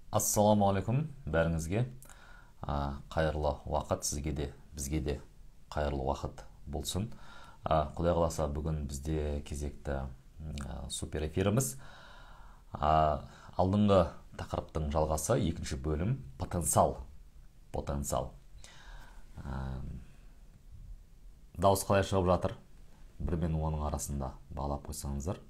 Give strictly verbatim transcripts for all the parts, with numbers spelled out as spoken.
Ассаламуалейкум бәріңізге. А, Қайырлы уақыт сізге де, бізге де қайырлы уақыт болсын. А, Құдай қаласа бүгін бізде кезекті а, супер эфиріміз. А, Алдыңғы тақырыптың жалғасы екінші бөлім потенциал. Потенциал. А, Дауыс қалай шығып жатыр? бір мен оның арасында бағалап қойсаңыздар.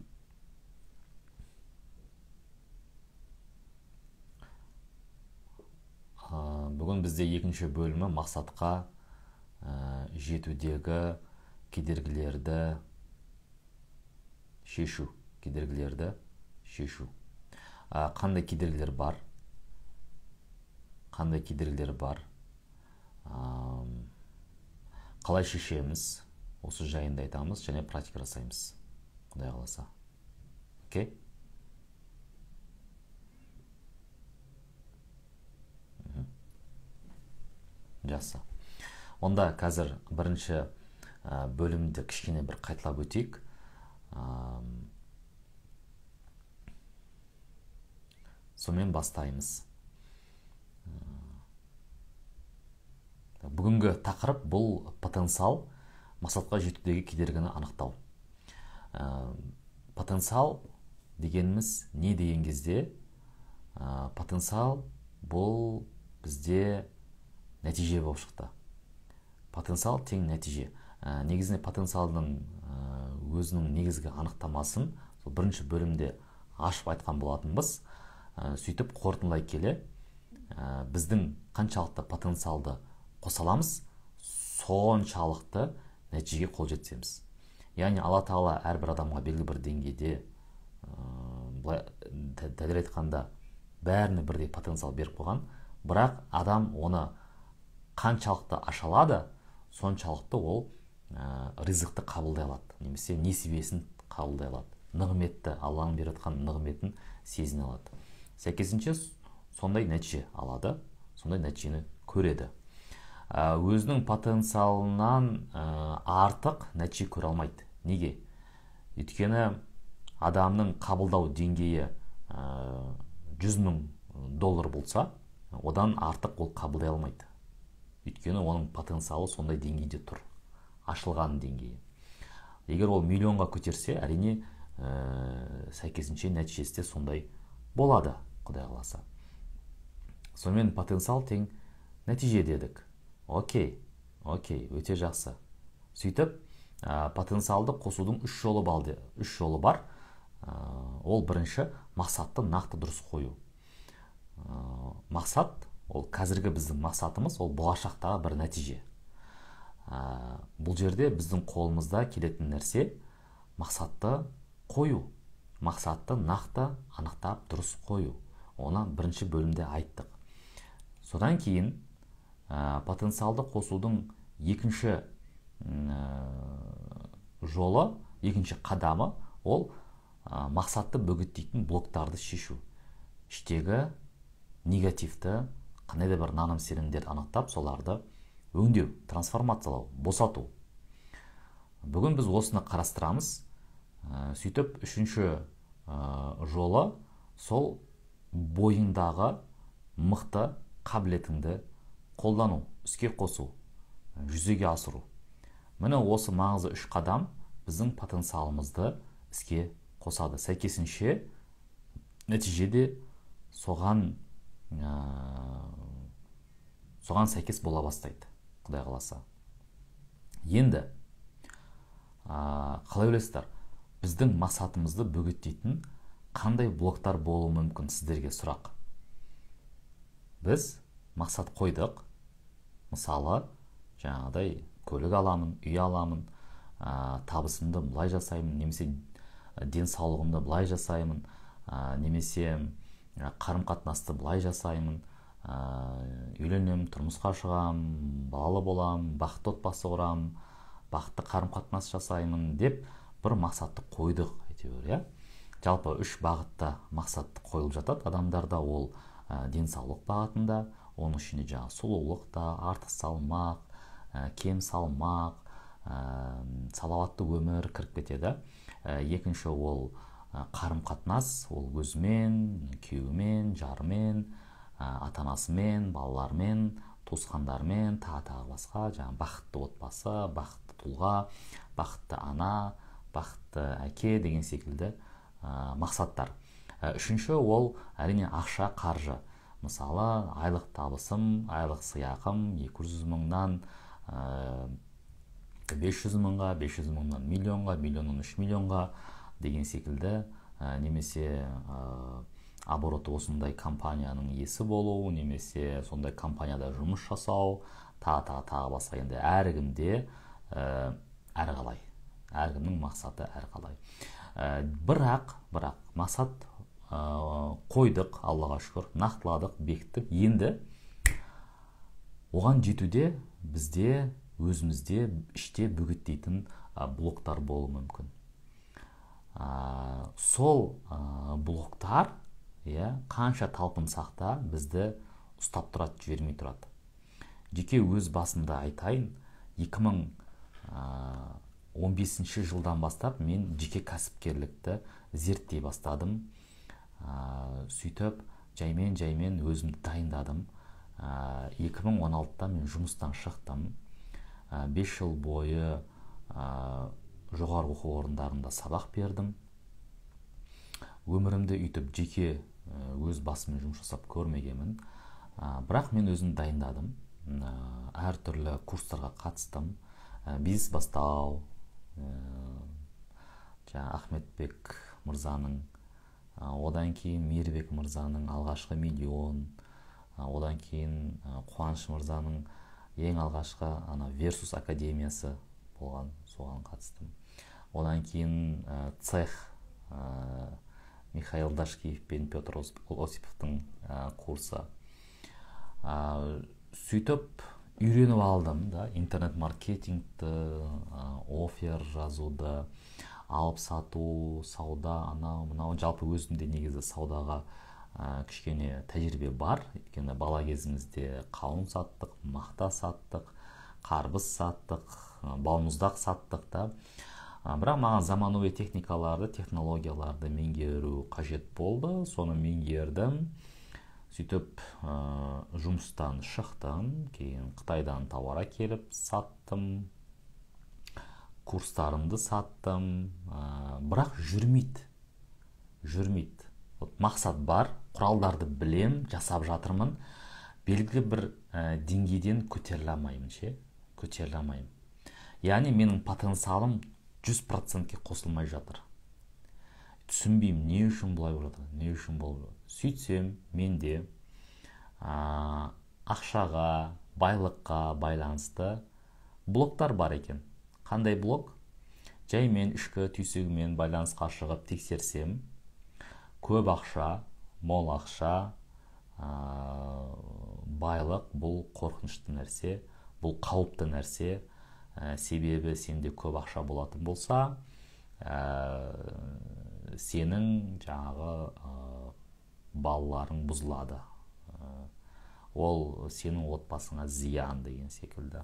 Бүгін бізде екінші бөлімі мақсатқа ә, жетудегі кедергілерді шешу. Кедергілерді шешу. Ә, қандай кедергілер бар? Қандай кедергілер бар? Ә, қалай шешеміз? Осы жайында айтамыз және практика жасаймыз. Құдай қаласа. Окей? Жақсы. Онда қазір бірінші ә, бөлімді кішкене бір қайталап өтейік. Ә, Сонымен бастаймыз. Ә, Бүгінгі тақырып бұл потенциал, мақсатқа жетудегі кедергіні анықтау. Ә, Потенциал дегеніміз не деген кезде? Ә, Потенциал бұл бізде нәтиже болып шықты. Потенциал тең нәтиже. Ә, негізінде потенциалдың ә, өзінің негізгі анықтамасын сол бірінші бөлімде ашып айтқан болатынбыз. Ә, сөйтіп қорытындылай келе, ә, біздің қаншалықты потенциалды қоса аламыз, соншалықты нәтижеге қол жеткіземіз. Яғни Алла Тағала әрбір адамға белгілі бір деңгейде, ә, дәлірек айтқанда бәріне бірдей потенциал беріп қойған, бірақ адам оны қаншалықты аша алады, соншалықты ол ә, ризықты қабылдай алады, немесе несібесін қабылдай алады. Нығметті, Алланың беріп жатқан нығметін сезіне алады. Сәйкесінше сондай нәтиже алады, сондай нәтижені көреді. Ә, өзінің потенциалынан ә, артық нәтиже көре алмайды. Неге? Өйткені адамның қабылдау деңгейі ә, жүз мың доллар болса, одан артық ол қабылдай алмайды. Өйткені оның потенциалы сондай деңгейде тұр. Ашылған деңгейі. Егер ол миллионға көтерсе, әрине ә, сәйкесінше нәтижесі де сондай болады, Құдай қаласа. Сонымен потенциал тең нәтиже дедік. Окей, окей, өте жақсы. Сөйтіп, ә, потенциалды қосудың үш жолы балды, үш жолы бар. Ә, ол бірінші мақсатты нақты дұрыс қою. Ә, мақсат, ол қазіргі біздің мақсатымыз, ол болашақтағы бір нәтиже. Ә, бұл жерде біздің қолымызда келетін нәрсе мақсатты қою. Мақсатты нақты анықтап дұрыс қою. Оны бірінші бөлімде айттық. Содан кейін ә, потенциалды қосудың екінші ә, жолы, екінші қадамы, ол ә, мақсатты бөгеттейтін блоктарды шешу. Іштегі негативті, қандай да бір наным сенімдерді анықтап, соларды өңдеу, трансформациялау, босату. Бүгін біз осыны қарастырамыз. Ә, сөйтіп, үшінші ә, жолы сол бойыңдағы мықты қабілетіңді қолдану, іске қосу, жүзеге асыру. Міне осы маңызды үш қадам біздің потенциалымызды іске қосады. Сәйкесінше нәтижеде соған ә, соған сәйкес бола бастайды, Құдай қаласа. Енді ә, қалай ойлайсыздар? Біздің мақсатымызды бөгеттейтін қандай блоктар болуы мүмкін сіздерге сұрақ? Біз мақсат қойдық. Мысалы, жаңағыдай көлік аламын, үй аламын, ә, табысымды бұлай жасаймын, немесе денсаулығымды бұлай жасаймын, ә, немесе қарым-қатынасты бұлай жасаймын, ә, үйленемін, тұрмысқа шығам, балалы болам, бақытты отбасы құрам, бақытты қарым-қатынас жасаймын деп бір мақсатты қойдық, әйтеуір, иә. Жалпы үш бағытта мақсатты қойылып жатады адамдарда. Ол ә, денсаулық бағытында, оның ішінде жаңа сұлулықта, артық салмақ, ә, кем салмақ, ә, салауатты өмір кіріп кетеді. Ә, екінші ол қарым қатынас, ол өзімен, күйеуімен, жарымен, ата анасымен, балалармен, туысқандармен, тағы тағы басқа, жаңағы бақытты отбасы, бақытты тұлға, бақытты ана, бақытты әке деген секілді ә, мақсаттар. Үшінші, ол әрине ақша, қаржы. Мысалы, айлық табысым, айлық сыйақым екі жүз мыңнан бес жүз мыңға, бес жүз мыңнан миллионға, миллионнан үш миллионға деген секілді, ә, немесе ә, обороты осындай компанияның иесі болу, немесе сондай компанияда жұмыс жасау, тағы тағы тағы басқа. Енді әркімде ә, әрқалай, әркімнің мақсаты әрқалай. Ә, бірақ бірақ мақсат ә, қойдық, Аллаға шүкір, нақтыладық, бекіттік. Енді оған жетуде бізде өзімізде іште бөгеттейтін блоктар болуы мүмкін. Ә, сол ә, блоктар иә, қанша талпынсақ та бізді ұстап тұрады, жібермей тұрады. Жеке өз басымда айтайын, екі мың он бесінші жылдан бастап мен жеке кәсіпкерлікті зерттей бастадым. Ә, сөйтіп жаймен жаймен өзімді дайындадым. Ә, екі мың он алтыда мен жұмыстан шықтым. Ә, бес жыл бойы ә, жоғары оқу орындарында сабақ бердім. Өмірімді үйтіп жеке өз басыммен жұмыс жасап көрмегенмін. Ә, бірақ мен өзім дайындадым. Ә, әртүрлі курстарға қатыстым. Ә, бизнес бастау, ә, жаңа Ахметбек мырзаның, ә, одан кейін Мейірбек мырзаның алғашқы миллион, ә, одан кейін ә, Қуаныш мырзаның ең алғашқы ана Версус академиясы болған, соған қатыстым. Одан кейін ә, цех, ә, Михаил Дашкиев пен Петр Осиповтың ә, курсы. Ә, сөйтіп үйреніп алдым, да, интернет-маркетингті, офер жазуды, алып сату, сауда, анау, мынау. Жалпы өзімде негізі саудаға ә, кішкене тәжірибе бар. Өйткені бала кезімізде қауын саттық, мақта саттық, қарбыз саттық, балмұздақ саттық та. Бірақ маған заманауи техникаларды, технологияларды меңгеру қажет болды. Соны меңгердім. Сөйтіп ә, жұмыстан шықтым, кейін Қытайдан тауар әкеліп саттым, курстарымды саттым. Ә, бірақ жүрмейді. Жүрмейді. Мақсат бар, құралдарды білем, жасап жатырмын. Белгілі бір ә, деңгейден көтеріле алмаймын, ше? Көтеріле алмаймын. Яғни менің потенциалым жүз процентке қосылмай жатыр. Түсінбеймін, не үшін бұлай болып жатыр, не үшін болып жатыр. Сөйтсем, менде ә, ақшаға, байлыққа байланысты блоктар бар екен. Қандай блок? Жай мен ішкі түйсігімен байланысқа шығып тексерсем, көп ақша, мол ақша, ә, байлық бұл қорқынышты нәрсе, бұл қауіпті нәрсе. Ә, себебі сенде көп ақша болатын болса, ә, сенің жаңағы ә, балаларың бұзылады. Ә, ол сенің отбасыңа зиян деген секілді.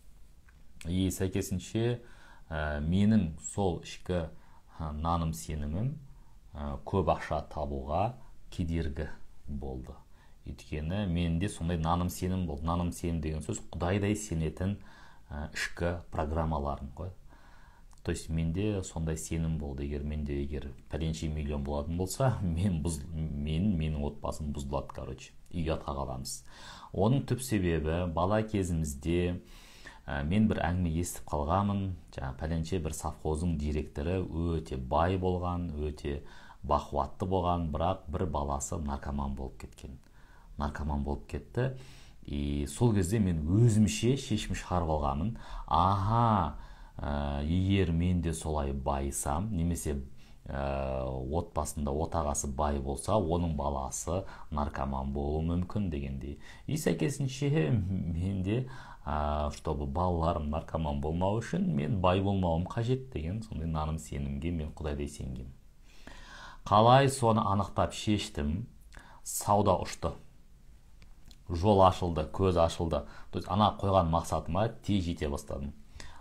И сәйкесінше ә, менің сол ішкі ә, наным сенімім ә, көп ақша табуға кедергі болды. Өйткені менде сондай наным сенім болды. Наным сенім деген сөз құдайдай сенетін ә, ішкі программаларым ғой. То есть менде сондай сенім болды. Егер менде егер пәленше миллион болатын болса, мен бұз, мен, менің отбасым бұзылады, короче. Ұятқа қаламыз. Оның түп себебі бала кезімізде ә, мен бір әңгіме естіп қалғанмын. Жаңа пәленше бір совхоздың директоры өте бай болған, өте бақуатты болған, бірақ бір баласы наркоман болып кеткен. Наркоман болып кетті. И сол кезде мен өзімше шешім шығарып алғанмын. Аха, ә, егер мен де солай байысам, немесе ә, отбасында отағасы бай болса, оның баласы наркоман болуы мүмкін дегендей. И сәйкесінше менде, ә, чтобы балаларым наркоман болмау үшін, мен бай болмауым қажет деген сондай наным сенімге мен құдайдай сенгем. Қалай соны анықтап шештім, сауда ұшты. Жол ашылды, көз ашылды. То есть ана қойған мақсатыма тез жете бастадым.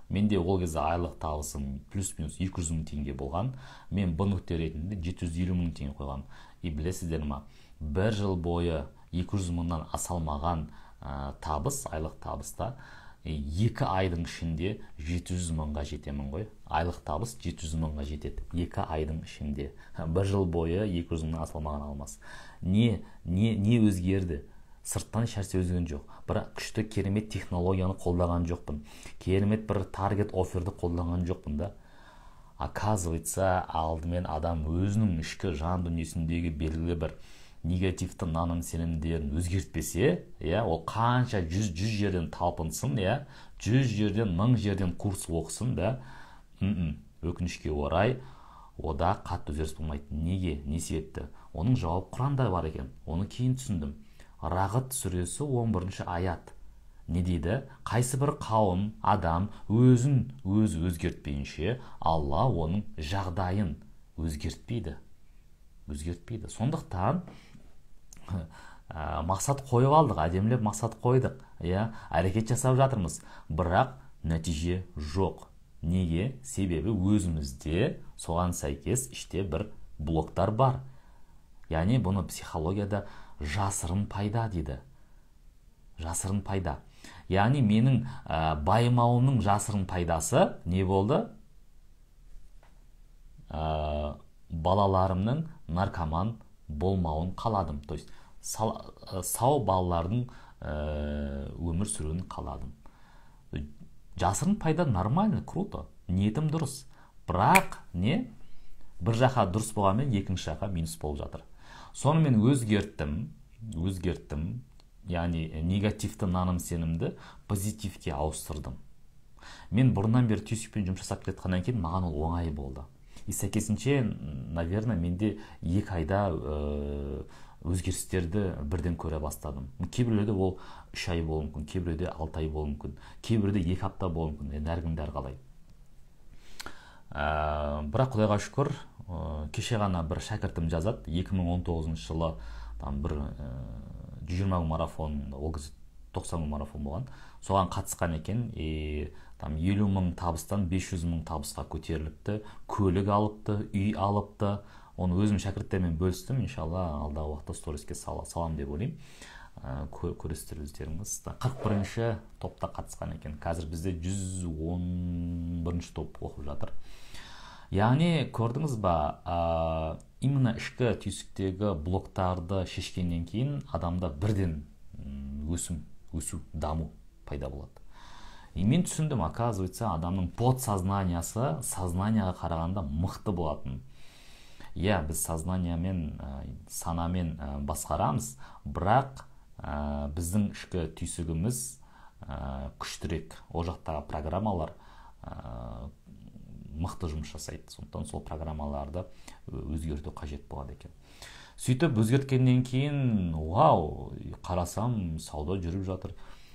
менде ол кезде айлық табысым плюс минус екі жүз мың теңге болған. Мен б нүкте ретінде жеті жүз елу мың теңге қойған. И білесіздер ма, бір жыл бойы екі жүз мыңнан аса алмаған ә, табыс, айлық табыста екі айдың ішінде жеті жүз мыңға жетемін ғой. Айлық табыс жеті жүз мыңға жетеді екі айдың ішінде. Бір жыл бойы екі жүз мыңнан аса алмаған алмас. Не, не, не өзгерді? Сырттан ешнәрсе өзгерген жоқ. Бір күшті керемет технологияны қолдаған жоқпын. Керемет бір таргет офферді қолданған жоқпын да. Оказывается, алдымен адам өзінің ішкі жан дүниесіндегі белгілі бір негативті наным сенімдерін өзгертпесе, иә, ол қанша жүз жүз жерден талпынсын, иә, жүз жерден мың жерден курс оқысын да, өкінішке орай ода қатты өзгеріс болмайды. Неге? Не себепті? Оның жауап Құранда бар екен. Оны кейін түсіндім. Рағыт сүресі он бірінші аят. Не дейді? Қайсы бір қауым, адам өзін өзі өзгертпейінше, Алла оның жағдайын өзгертпейді. Өзгертпейді. Сондықтан ә, мақсат қойып алдық, әдемілеп мақсат қойдық, иә, әрекет жасап жатырмыз, бірақ нәтиже жоқ. Неге? Себебі өзімізде соған сәйкес іште бір блоктар бар. Яғни бұны психологияда жасырын пайда дейді. Жасырын пайда. Яғни менің ә, байымауымның жасырын пайдасы не болды? Ә, балаларымның наркоман болмауын қаладым. То есть сау балалардың ә, өмір сүруін қаладым. Жасырын пайда нормально, круто. Ниетім дұрыс. Бірақ не? Бір жаққа дұрыс болғанмен екінші жаққа минус болып жатыр. Соны мен өзгерттім, өзгерттім. Яғни негативті наным сенімді позитивке ауыстырдым. Мен бұрыннан бері түйсікпен жұмыс жасап кеткеннен кейін маған ол оңай болды. И сәйкесінше, наверное, менде екі айда ә, өзгерістерді бірден көре бастадым. Кейбіреуде ол үш ай болуы мүмкін, кейбіреуде алты ай болуы мүмкін, кейбіреуде екі апта болуы мүмкін. Енді әркімде әрқалай. Ә, бірақ Құдайға шүкір, ә, кеше ғана бір шәкіртім жазады, екі мың он тоғызыншы жылы там бір ә, жүз жиырма мың марафон, ол кезде тоқсан мың марафон болған. Соған қатысқан екен, и там елу мың табыстан бес жүз мың табысқа көтеріліпті, көлік алыпты, үй алыпты. Оны өзім шәкірттермен бөлістім, иншалла алдағы уақытта сториске салам деп ойлаймын. Көресіздер өздеріңіз. қырық бірінші топта қатысқан екен. Қазір бізде жүз он бірінші топ оқып жатыр. Яғни көрдіңіз ба, ә, именно ішкі түйсіктегі блоктарды шешкеннен кейін адамда бірден өсім, өсу, даму пайда болады. И мен түсіндім, оказывается, адамның подсознаниясы сознанияға қарағанда мықты болатын. Иә, біз сознаниямен, санамен басқарамыз, бірақ ә, біздің ішкі түйсігіміз ә, күштірек. Ол жақтағы программалар ә, мықты жұмыс жасайды. Сондықтан сол программаларды өзгерту қажет болады екен. Сөйтіп өзгерткеннен кейін, вау, қарасам, сауда жүріп жатыр.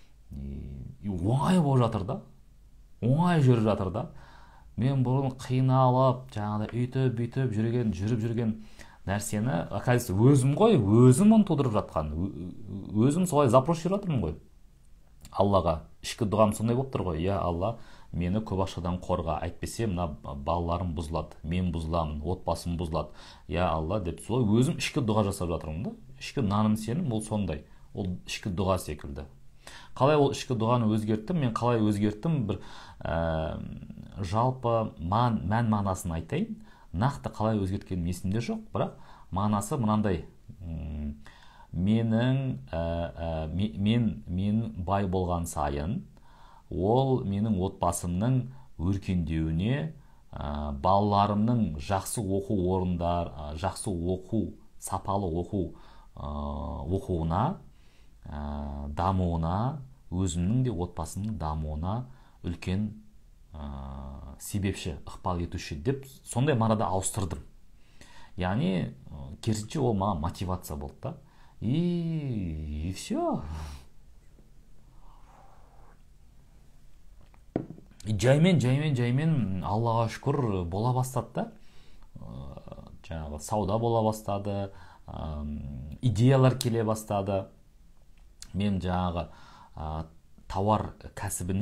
И оңай болып жатыр да. Оңай жүріп жатыр да. Мен бұрын қиналып, жаңағыда үйтіп, бүйтіп жүрген, жүріп жүрген нәрсені, оказывается, өзім ғой, өзім оны тудырып жатқан. Өзім солай запрос жүріп жатырмын ғой. Аллаға ішкі дұғам сондай болып тұр ғой. Я Алла, мені көп ақшадан қорға, әйтпесе мына балаларым бұзылады, мен бұзыламын, отбасым бұзылады. Я Алла деп солай өзім ішкі дұға жасап жатырмын да. Ішкі наным сенім ол сондай. Ол ішкі дұға секілді. Қалай ол ішкі дұғаны өзгерттім? Мен қалай өзгерттім? Бір ә, жалпы мән мағынасын айтайын. Нақты қалай өзгерткенім есімде жоқ, бірақ мағынасы мынандай. Менің ә, ә, мен мен бай болған сайын, ол менің отбасымның өркендеуіне, ә, балаларымның жақсы оқу орындар, ә, жақсы оқу, сапалы оқу ә, оқуына, ә, дамуына, өзімнің де отбасымның дамуына үлкен ә, себепші, ықпал етуші деп сондай мағынада ауыстырдым. Яғни керісінше ол маған мотивация болды да. И, и все. Жаймен, жаймен, жаймен Аллаға шүкір бола бастады да. Жаңағы сауда бола бастады, идеялар келе бастады. Мен жаңағы тауар кәсібінен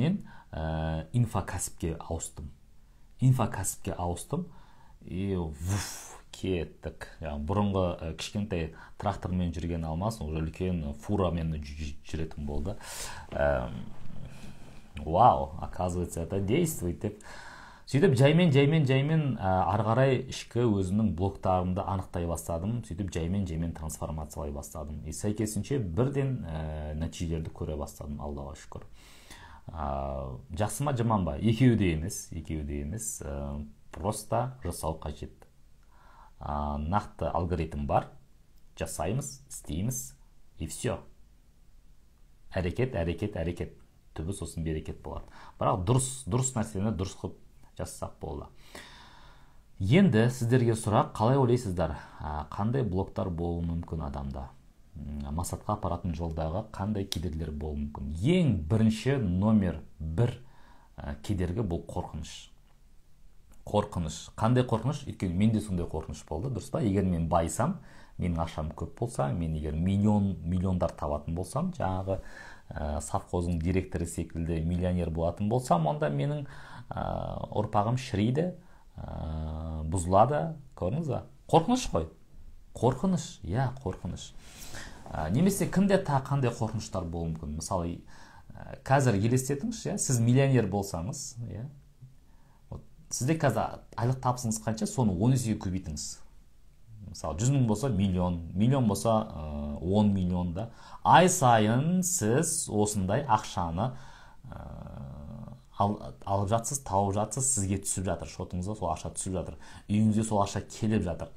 ә, инфокәсіпке ауыстым. Инфокәсіпке ауыстым и вуф, кеттік. Яғни бұрынғы ә, кішкентай трактормен жүрген Алмас уже үлкен фурамен жүретін болды. Ә, вау, оказывается, это действует деп. Сөйтіп жаймен жаймен жаймен ары қарай ішкі өзімнің блоктарымды анықтай бастадым. Сөйтіп жаймен жаймен трансформациялай бастадым. И сәйкесінше бірден ә, нәтижелерді көре бастадым, Аллаға шүкір. Ә, жақсы ма жаман ба? Екеуі де емес, екеуі де емес. Ә, просто жасау қажет. Ә, нақты алгоритм бар. Жасаймыз, істейміз и все. Әрекет, әрекет, әрекет. Түбі сосын берекет болады. Бірақ дұрыс, дұрыс нәрсені дұрыс қылып жасасақ болды. Енді сіздерге сұрақ, қалай ойлайсыздар? Қандай блоктар болуы мүмкін адамда? Мақсатқа апаратын жолдағы қандай кедергілер болуы мүмкін? Ең бірінші номер бір кедергі бұл қорқыныш. Қорқыныш. Қандай қорқыныш? Өйткені менде сондай қорқыныш болды, дұрыс па? Егер мен байсам, менің ақшам көп болса, мен егер миллион миллиондар табатын болсам, жаңағы ә, совхоздың директоры секілді миллионер болатын болсам, онда менің ә, ұрпағым шірейді, ә, бұзылады. Көрдіңіз ба? Қорқыныш қой. Қорқыныш, иә, қорқыныш. Ә, немесе кімде та қандай қорқыныштар болуы мүмкін? Мысалы, ә, қазір елестетіңіз, иә, сіз миллионер болсаңыз, иә, сізде қазір айлық табысыңыз қанша, соны он есеге көбейтіңіз. Мысалы, жүз мың болса миллион, миллион болса он миллион да. Ай сайын сіз осындай ақшаны ә, ал, алып жатсыз, тауып жатсыз, сізге түсіп жатыр, шотыңызға сол ақша түсіп жатыр, үйіңізге сол ақша келіп жатыр.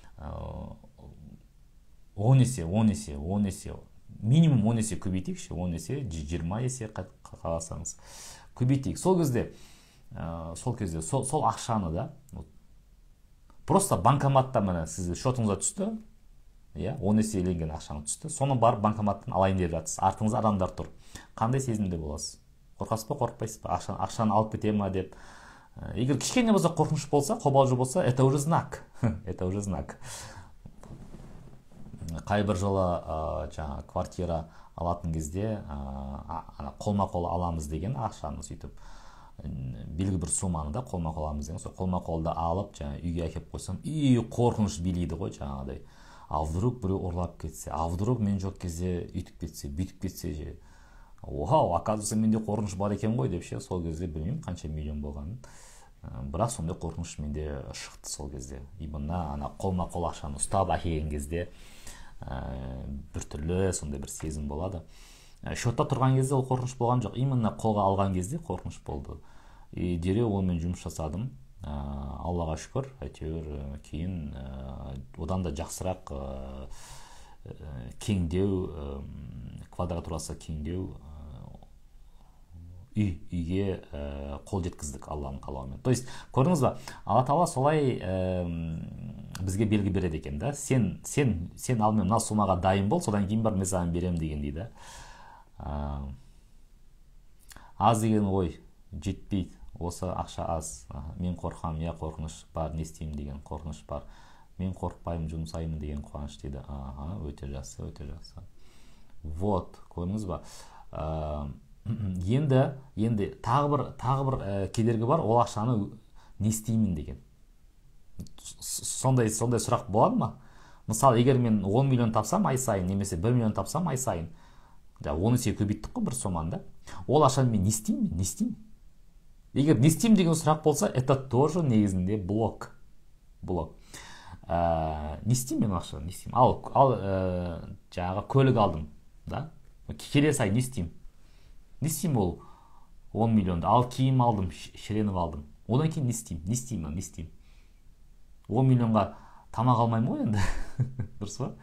он есе, он есе, он есе, минимум он есе көбейтейікші, он есе, жиырма есе қаласаңыз көбейтейік. Сол кезде, ә, сол кезде, сол, сол ақшаны да, просто банкоматта міне сізді шотыңызға түсті, иә, он есе еленген ақшаны түсті, соны барып банкоматтан алайын деп жатсыз, артыңызда адамдар тұр. Қандай сезімде боласыз? Қорқасыз ба, қорықпайсыз ба? Ақшаны, ақшаны алып кете ма деп. Егер кішкене болса, қорқыныш болса, қобалжу болса, это уже знак. Это уже знак. Қай бір жолы ә, жаңа квартира алатын кезде ә, қолма-қол аламыз деген ақшаны сөйтіп белгі бір сумманы да қолма-қол аламыз деген, сол қолма-қолды алып жаңа үйге әкеп қойсам, и қорқыныш билейді ғой жаңағыдай. А вдруг біреу ұрлап кетсе, а вдруг мен жоқ кезде үйтіп кетсе, бүйтіп кетсе же. Вау, оказывается, менде қорқыныш бар екен ғой деп ше, сол кезде білмеймін қанша миллион болғанын. Бірақ сондай қорқыныш менде шықты сол кезде. Именно ана қолма-қол ақшаны ұстап әкелген кезде біртүрлі сондай бір сезім болады. Шотта тұрған кезде ол қорқыныш болған жоқ. Именно қолға алған кезде қорқыныш болды. И дереу онымен жұмыс жасадым. Аллаға шүкір, әйтеуір кейін одан да жақсырақ кеңдеу, квадратурасы кеңдеу үй, үйге қол жеткіздік Алланың қалауымен. То есть, көрдіңіз ба, Алла Тағала солай бізге белгі береді екен да. Сен, сен, сен алдымен мына сумаға дайын бол, содан кейін бар мен саған беремін деген дейді. Аз деген ой жетпейді, осы ақша аз, мен қорқам, я қорқыныш бар, не істеймін деген қорқыныш бар, мен қорықпаймын, жұмсаймын деген қуаныш дейді. Аха, өте жақсы, өте жақсы. Вот, көрдіңіз ба? Енді, енді тағы бір, тағы бір кедергі бар, ол ақшаны не істеймін деген. Сондай, сондай сұрақ болады ма? Мысалы, егер мен он миллион тапсам ай сайын, немесе бір миллион тапсам ай сайын, он есе көбейттік қой бір соманы да. Ол ақшаны мен не істеймін, не істеймін? Егер не істеймін деген сұрақ болса, это тоже негізінде блок. Блок. Ә, не істеймін мен ақшаны, не істеймін? Ал, ал ә, жаңағы көлік алдым, да? Келесі ай не істеймін? Не істеймін ол он миллионды? Ал киім алдым, шіреніп алдым. Одан кейін не істеймін? Не істеймін, не істеймін? он миллионға тамақ алмаймын ғой енді. Дұрыс па?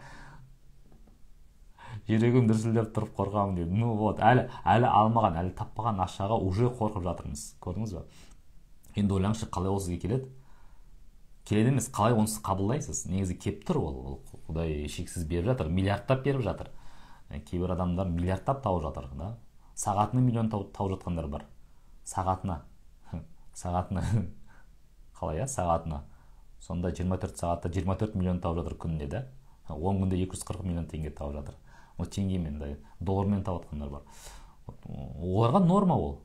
Жүрегім дүрсілдеп тұрып қорқамын деді. Ну вот, әлі, әлі алмаған, әлі таппаған ақшаға уже қорқып жатырмыз. Көрдіңіз ба? Енді ойлаңызшы, қалай ол сізге келеді? Келеді емес, қалай оны сіз қабылдайсыз? Негізі кеп тұр ол. Ол Құдай шексіз беріп жатыр, миллиардтап беріп жатыр. Кейбір адамдар миллиардтап тауып жатыр, да? Сағатына миллион тауып жатқандар бар. Сағатына. Сағатына. Қалай, я? Сағатына. Сонда жиырма төрт сағатта жиырма төрт миллион тауып жатыр күнде, да? он күнде екі жүз қырық миллион теңге тауып жатыр. Ол теңгемен, доллармен тауып жатқандар бар. Оларға норма ол.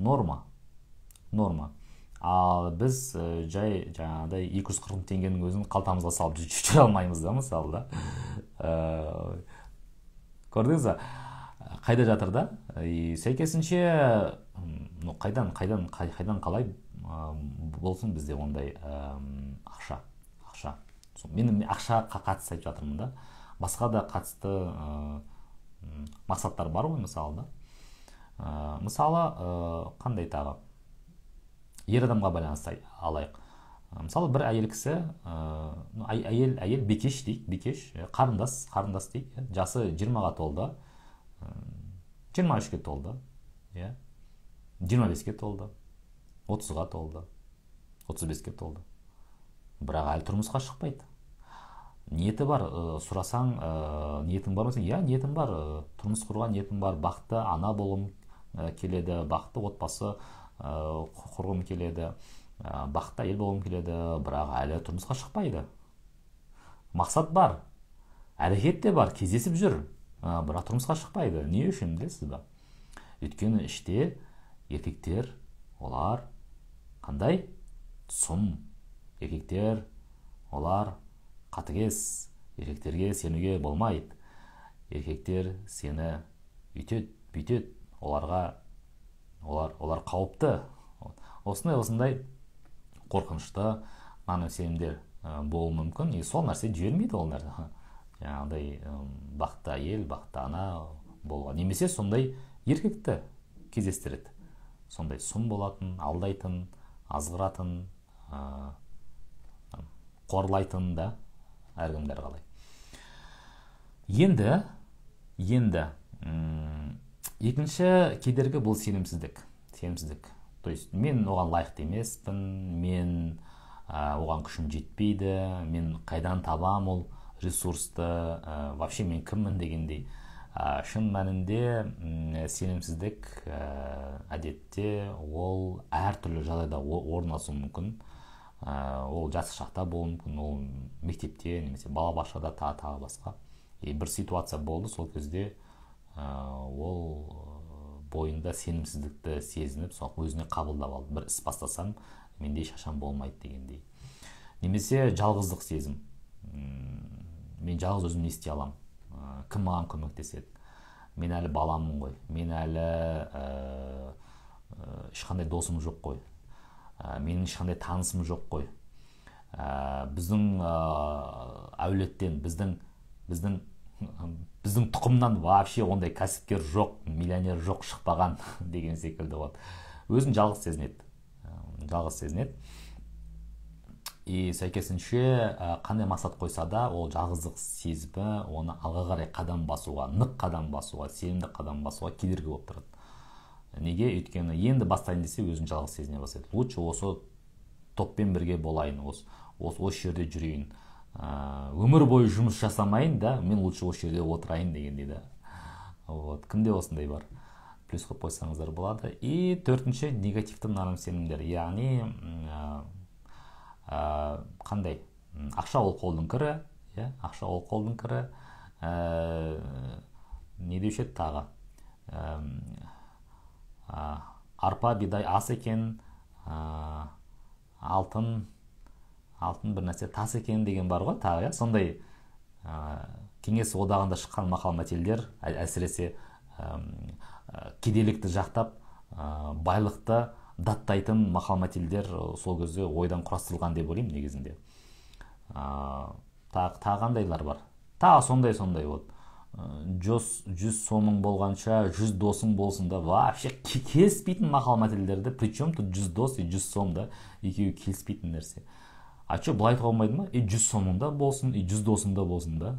норма норма ал біз ә, жай жаңағыдай екі жүз қырық мың теңгенің өзін қалтамызға салып жүре алмаймыз да, мысалы да. ә, көрдіңіз ба, қайда жатыр да. И сәйкесінше ну, қайдан қайдан қайдан қалай ә, болсын бізде ондай ә, ақша ақша мен ақшаға қатысты айтып жатырмын да, басқа да қатысты ә, мақсаттар бар ғой, мысалы да. ә, мысалы ә, қандай тағы ер адамға байланысты алайық. Мысалы бір әйел кісі, ә, әйел әйел бикеш дейік, бикеш қарындас қарындас дейік, жасы жиырмаға толды, жиырма үшке толды, жиырма беске толды, отызға толды, отыз беске толды, бірақ әлі тұрмысқа шықпайды. Ниеті бар, сұрасаң, ниетің бар ма? Иә, ниетім бар, тұрмыс құрған ниетім бар, бақытты ана болғым келеді, бақытты отбасы құрғым келеді, бақытты әйел болғым келеді, бірақ әлі тұрмысқа шықпайды. Мақсат бар, әрекет те бар, кездесіп жүр, бірақ тұрмысқа шықпайды. Не үшін білесіз ба? Өйткені іште еркектер, олар қандай? Сұм. Еркектер, олар қатыгез. Еркектерге сенуге болмайды. Еркектер сені үйтеді, бүйтеді, оларға олар олар қауіпті. Осындай осындай қорқынышты наным сенімдер болуы мүмкін. И сол нәрсе жібермейді ол нәрсе. Жаңағыдай бақытты әйел, бақытты ана болған. Немесе сондай еркекті кездестіреді. Сондай сұм болатын, алдайтын, азғыратын, қорлайтын да, әркімдер қалай. Енді, енді екінші кедергі бұл сенімсіздік. Сенімсіздік. То есть мен оған лайықты емеспін, мен ә, оған күшім жетпейді, мен қайдан табам ол ресурсты, ә, вообще мен кіммін дегендей. Ә, шын мәнінде ә, сенімсіздік ә, әдетте ол әртүрлі жағдайда орналасуы мүмкін. Ә, ол жас шақта болуы мүмкін, ол мектепте немесе балабақшада тағы тағы басқа. И бір ситуация болды, сол кезде ә, ол бойында сенімсіздікті сезініп, сол өзіне қабылдап алды. Бір іс бастасам, менде ешқашан болмайды дегендей. Немесе жалғыздық сезім. Мен жалғыз өзім не істей аламын? Кім маған көмектеседі? Мен әлі баламын ғой. Мен әлі ә, ешқандай досым жоқ қой. Ә, менің ешқандай танысым жоқ қой. Ә, біздің ә, әулеттен, біздің біздің біздің тұқымнан вообще ондай кәсіпкер жоқ, миллионер жоқ, шықпаған деген секілді болады. Өзін жалғыз сезінеді. Жалғыз сезінеді. И сәйкесінше қандай мақсат қойса да, ол жалғыздық сезімі оны алға қарай қадам басуға, нық қадам басуға, сенімді қадам басуға кедергі болып тұрады. Неге? Өйткені енді бастайын десе өзін жалғыз сезіне бастайды. Лучше осы топпен бірге болайын, осы осы жерде жүрейін. Өмір бойы жұмыс жасамайын да, мен лучше осы жерде отырайын дегендей да. Вот, кімде осындай бар? Плюс қойып қойсаңыздар болады. И төртінші негативті наным сенімдер. Яғни қандай? Ақша ол қолдың кірі, ақша ол қолдың кірі. Не деуші еді тағы? Арпа, бидай ас екен, алтын алтын бір нәрсе тас екен деген бар ғой тағы. Сондай кеңес одағында шыққан мақал мәтелдер әсіресе кедейлікті жақтап байлықты даттайтын мақал мәтелдер сол кезде ойдан құрастырылған деп ойлаймын негізінде. Тағы қандайлар бар? Тағы сондай сондай вот жүз сомың болғанша жүз досың болсын да, вообще келіспейтін мақал мәтелдерді, причем тут жүз дос и жүз сом да, екеуі келіспейтін нәрсе. А че, былай айтуға болмайды ма? И жүз сомыңда болсын, и жүз досыңда болсын да.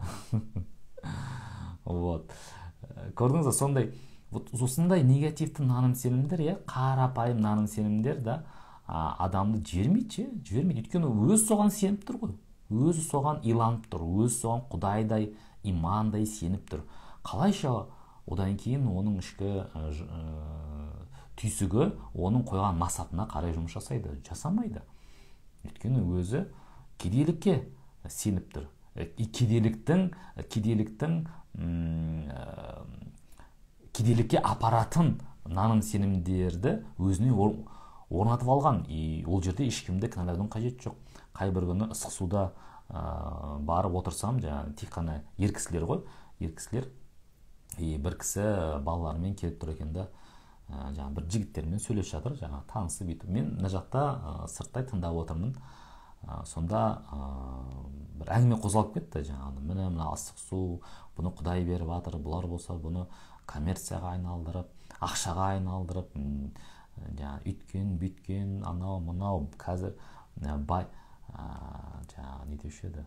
Вот. Көрдіңіз ба, сондай, осындай негативті наным сенімдер, қарапайым наным сенімдер да адамды жібермейді, жібермейді. Өйткені өзі соған сеніп тұр ғой. Өзі соған иланып тұр, өзі соған құдайдай, имандай сеніп тұр. Қалайша одан кейін оның ішкі түйсігі оның қойған мақсатына қарай жұмыс жасайды, жасамайды. Өйткені өзі кедейлікке сеніп тұр. Кедейліктің кедейліктің кедейлікке апаратын наным сенімдерді өзіне орнатып алған. И ол жерде ешкімді кінәлаудың қажеті жоқ. Қай бір күні ыстық суда ә, барып отырсам, жаңағы тек қана ер кісілер ғой, ер кісілер, и бір кісі балаларымен келіп тұр екен да, ә, жаңағы бір жігіттермен сөйлесіп жатыр, жаңағы танысып бүйтіп. Мен мына жақта ә, сырттай тыңдап отырмын. Ә, сонда ә, бір әңгіме қозғалып кетті, жаңағы міне мына ыстық су, бұны Құдай беріп жатыр, бұлар болса бұны коммерцияға айналдырып, ақшаға айналдырып, жаңағы үйткен, бүйткен, анау мынау қазір ә, бай ә, жаңағы не деуші еді,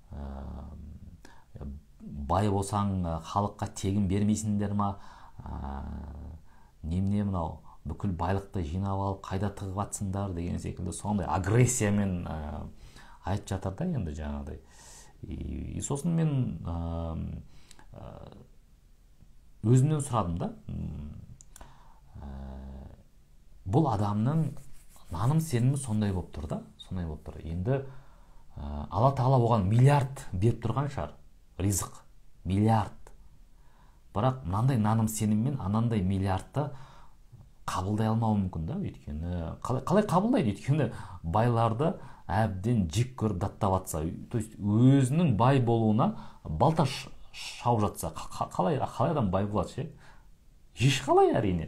ә, бай болсаң халыққа тегін бермейсіңдер ма, ә, немене мынау бүкіл байлықты жинап алып қайда тығып жатсыңдар деген секілді сондай агрессиямен ә, айтып жатыр да енді жаңағыдай. И, и сосын мен ә, ә, өзімнен сұрадым да, ә, бұл адамның наным сенімі сондай болып тұр да, сондай болып тұр. Енді ә, Алла Тағала оған миллиард беріп тұрған шығар, ризық, миллиард. Бірақ мынандай наным сеніммен анандай миллиардты қабылдай алмауы мүмкін да, өйткені қалай, қалай қабылдайды, өйткені байларды әбден жек көріп даттап жатса, то есть өзінің бай болуына балта шауып жатса, қалай, қалай адам бай болады ше? Еш қалай әрине.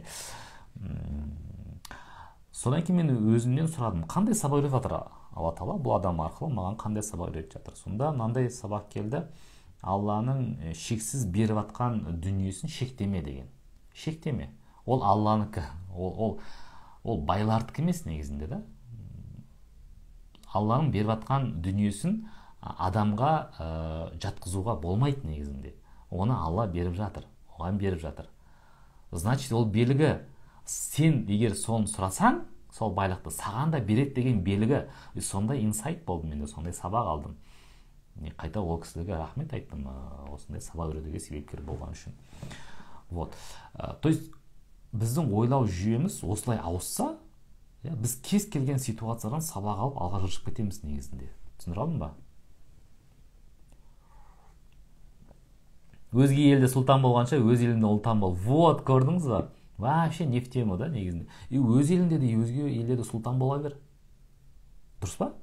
Содан кейін мен өзімнен сұрадым, қандай сабақ үйретіп жатыр Алла Тағала бұл адам арқылы маған қандай сабақ үйретіп жатыр? Сонда мынандай сабақ келді: Алланың шексіз беріп жатқан дүниесін шектеме деген. Шектеме. Ол Алланыкі, ол, ол, ол байлардікі емес негізінде да. Алланың беріп жатқан дүниесін адамға ә, жатқызуға болмайды негізінде. Оны Алла беріп жатыр, оған беріп жатыр. Значит, ол белгі, сен егер соны сұрасаң, сол байлықты саған да береді деген белгі. Сондай инсайт болды, менде сондай сабақ алдым. Не қайта ол кісілерге рахмет айттым, осындай сабақ үйретуге себепкер болған үшін. Вот. Ә, то есть біздің ойлау жүйеміз осылай ауысса, я, біз кез келген ситуациядан сабақ алып алға жылжып кетеміз негізінде. Түсіндіре алдым ба? Өзге елде сұлтан болғанша, өз елінде ұлтан бол. Вот, көрдіңіз ба? Вообще не в тему да негізінде. И өз елінде де, өзге елде де сұлтан бола бер. Дұрыс па?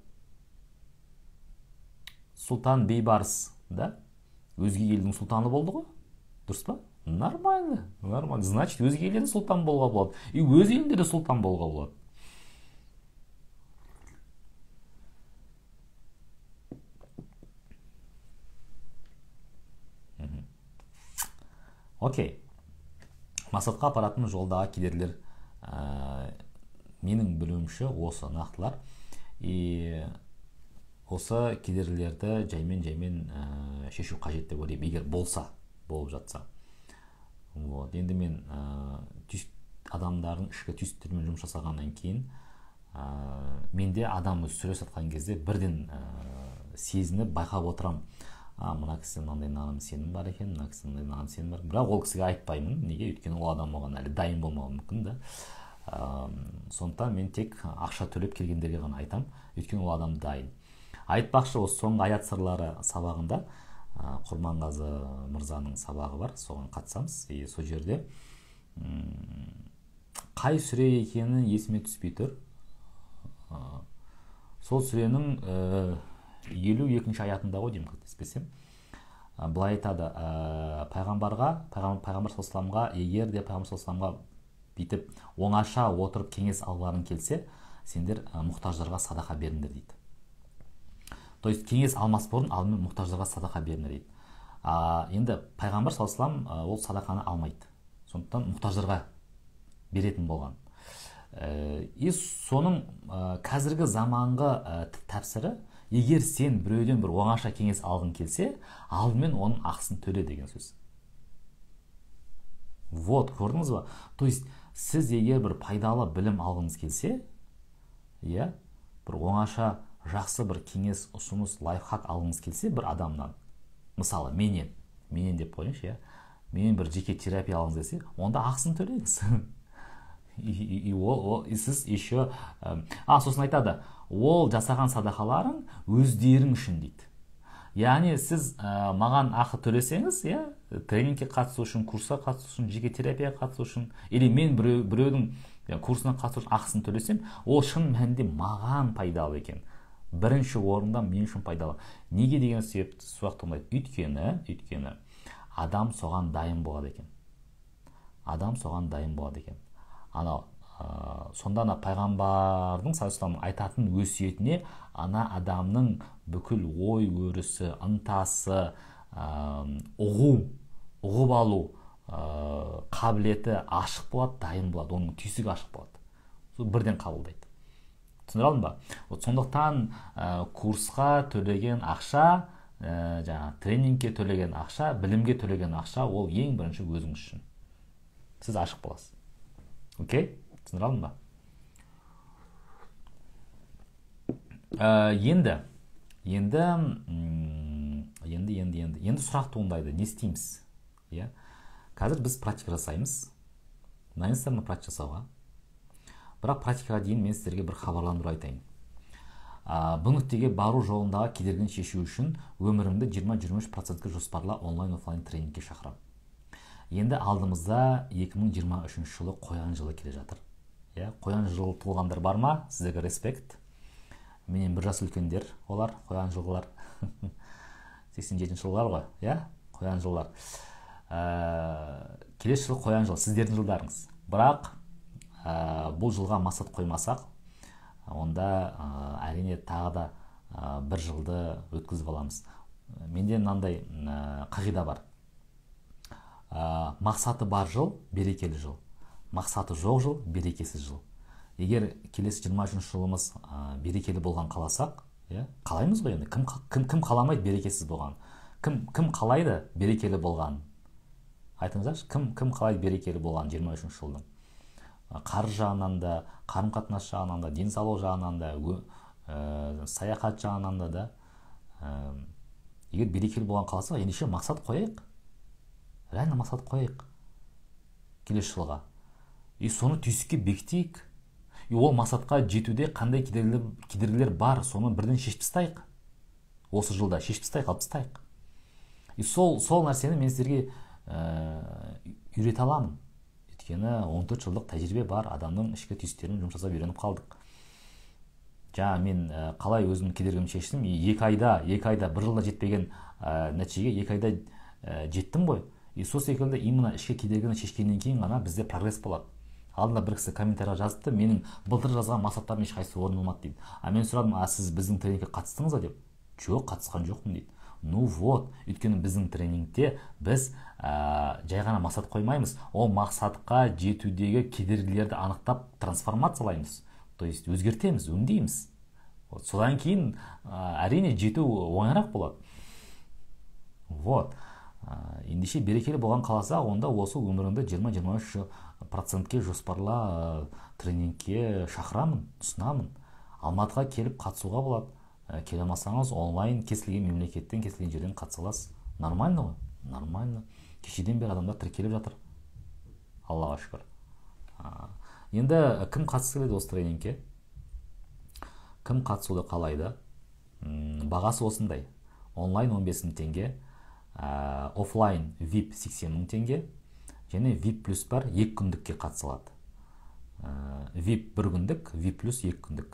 Сұлтан бейбарыс, да? Өзге елдің сұлтаны болды ғой? Дұрыс па? Нормально, нормально. Значит, өзге елде сұлтан болуға болады. И өз елінде де сұлтан болуға болады. Окей. Мақсатқа апаратын жолдағы кедергілер ә, менің білуімше осы нақтылар. И осы кедергілерді жаймен-жаймен ә, шешу қажет деп ойлаймын, егер болса, болып жатса. Вот. Енді мен ә, түйс, адамдардың ішкі түйсіктерімен жұмыс жасағаннан кейін ә, менде адам өз сөйлесіп жатқан кезде бірден ә, сезініп байқап отырам. А, мына кісі мынандай наным сенім бар екен, мына кісі мынандай наным сенім бар. Бірақ ол кісіге айтпаймын. Неге? Өйткені ол адам оған әлі дайын болмауы мүмкін да. Ә, сондықтан мен тек ақша төлеп келгендерге ғана айтам. Өйткені ол адам дайын. Айтпақшы, осы соңғы аят сырлары сабағында Құрманғазы мырзаның сабағы бар, соған қатысамыз. И сол жерде қай сүре екені есіме түспей тұр. Сол сүренің елу екінші аятында ғой деймін, қателеспесем. Былай айтады: пайғамбарға, пайғамбар саллаллаху алейхи егер де пайғамбар саллаллаху алейхи бүйтіп оңаша отырып кеңес алғыларың келсе, сендер мұқтаждарға садақа беріңдер дейді. То есть кеңес алмас бұрын алдымен мұқтаждарға садақа беріңдер дейді. А, енді пайғамбар саллаллаху алейхи вассалам ол садақаны алмайды. Сондықтан мұқтаждарға беретін болған. И соның қазіргі заманғы тәпсірі, егер сен біреуден бір оңаша кеңес алғың келсе, алдымен оның ақысын төле деген сөз. Вот, көрдіңіз ба? То есть сіз егер бір пайдалы білім алғыңыз келсе, иә, бір оңаша жақсы бір кеңес, ұсыныс, лайфхак алғыңыз келсе бір адамнан, мысалы менен, менен деп қойыңызшы, иә, менен бір жеке терапия алғыңыз келсе, онда ақысын төлеңіз. И ол сіз еще, а сосын айтады, ол жасаған садақаларың өздерің үшін дейді. Яғни сіз маған ақы төлесеңіз, иә, тренингке қатысу үшін, курсқа қатысу үшін, жеке терапияға қатысу үшін, или мен біреу, біреудің курсына қатысу үшін ақысын төлесем, ол шын мәнінде маған пайдалы екен. Бірінші орында мен үшін пайдалы. Неге деген себепті сұрақ туындайды? Өйткені, өйткені адам соған дайын болады екен. Адам соған дайын болады екен. Ана ә, сонда ана пайғамбардың саллаллаху айтатын өсиетіне ана адамның бүкіл ой өрісі, ынтасы, ә, ұғу, ұғып алу ә, қабілеті ашық болады, дайын болады, оның түйсігі ашық болады. Сол бірден қабылдайды. Түсіндіре алдым ба? Сондықтан ә, курсқа төлеген ақша, ә, жаңа тренингке төлеген ақша, білімге төлеген ақша, ол ең бірінші өзіңіз үшін. Сіз ашық боласыз. Окей? Түсіндіре алдым ба? Ә, енді, енді, енді, енді, енді, енді сұрақ туындайды. Не істейміз? Иә? Қазір біз практика жасаймыз. Дайынсыздар ма практика жасауға? Бірақ практикаға дейін мен сіздерге бір хабарландыру айтайын. Бұл нүктеге бару жолындағы кедергіні шешу үшін өмірімді жиырма жиырма үш процентке жоспарла онлайн-офлайн тренингке шақырам. Енді алдымызда екі мың жиырма үшінші жылы қоян жылы келе жатыр. Иә, қоян жылы туылғандар бар ма? Сіздерге респект. Менен бір жас үлкендер, олар қоян жылғылар. сексен жетінші жылдар ғой, иә? Қоян жылдар. Келесі жылы қоян жылы, сіздердің жылдарыңыз. Бірақ Ә, бұл жылға мақсат қоймасақ, онда ә, әрине тағы да ә, бір жылды өткізіп аламыз. Менде мынандай ә, қағида бар. Ә, мақсаты бар жыл берекелі жыл, мақсаты жоқ жыл берекесіз жыл. Егер келесі жиырма үшінші жылымыз ә, берекелі болған қаласақ, иә, қалаймыз ғой енді. Кім, кім, кім қаламайды берекесіз болған? Кім, кім қалайды берекелі болған? Айтыңыздаршы, кім, кім қалайды берекелі болған жиырма үшінші жылдың? Қаржы жағынан да, қарым-қатынас жағынан да, денсаулық жағынан да, ә, саяхат жағынан да да, ә, егер берекелі болған қаласақ, ендеше мақсат қояйық. Реально мақсат қояйық келесі жылға. И соны түйсікке бекітейік. И ол мақсатқа жетуде қандай кедергілер, кедергілер бар, соны бірден шешіп тастайық. Осы жылда шешіп тастайық, алып тастайық. И сол, сол нәрсені мен сіздерге ә, үйрете аламын. Өйткені он төрт жылдық тәжірибе бар, адамның ішкі түйсіктерін жұмыс жасап үйреніп қалдық. Жаңа мен ә, қалай өзімнің кедергімді шештім, екі айда, екі айда, бір жылда жетпеген ә, нәтижеге екі айда ә, жеттім ғой. И сол секілді именно ішкі кедергіні шешкеннен кейін ғана бізде прогресс болады. Алдында бір кісі комментарийға жазыпты, менің былтыр жазған мақсаттарым ешқайсысы орындалмады дейді. А мен сұрадым, а сіз біздің тренингке қатыстыңыз ба деп? Жоқ, қатысқан жоқпын дейді. Ну вот, өйткені біздің тренингте біз ә, жай ғана мақсат қоймаймыз, ол мақсатқа жетудегі кедергілерді анықтап трансформациялаймыз. То есть өзгертеміз, өңдейміз. Вот, содан кейін ә, әрине жету оңайырақ болады. Вот. Ә, ендеше берекелі болған қаласа, онда осы өміріңді жиырма жиырма үш процентке жоспарла ә, тренингке шақырамын, ұсынамын. Алматыға келіп қатысуға болады. Келе алмасаңыз онлайн кез келген мемлекеттен, кез келген жерден қатыса аласыз. Нормально ғой? Нормально. Кешеден бері адамдар тіркеліп жатыр. Аллаға шүкір. Енді кім қатысқысы келеді осы тренингке? Кім қатысуды қалайды? Бағасы осындай. Онлайн он бес мың теңге, офлайн ви ай пи сексен мың теңге, және ви ай пи плюс бар екі күндікке қатысылады. ви ай пи бір күндік, ви ай пи плюс екі күндік.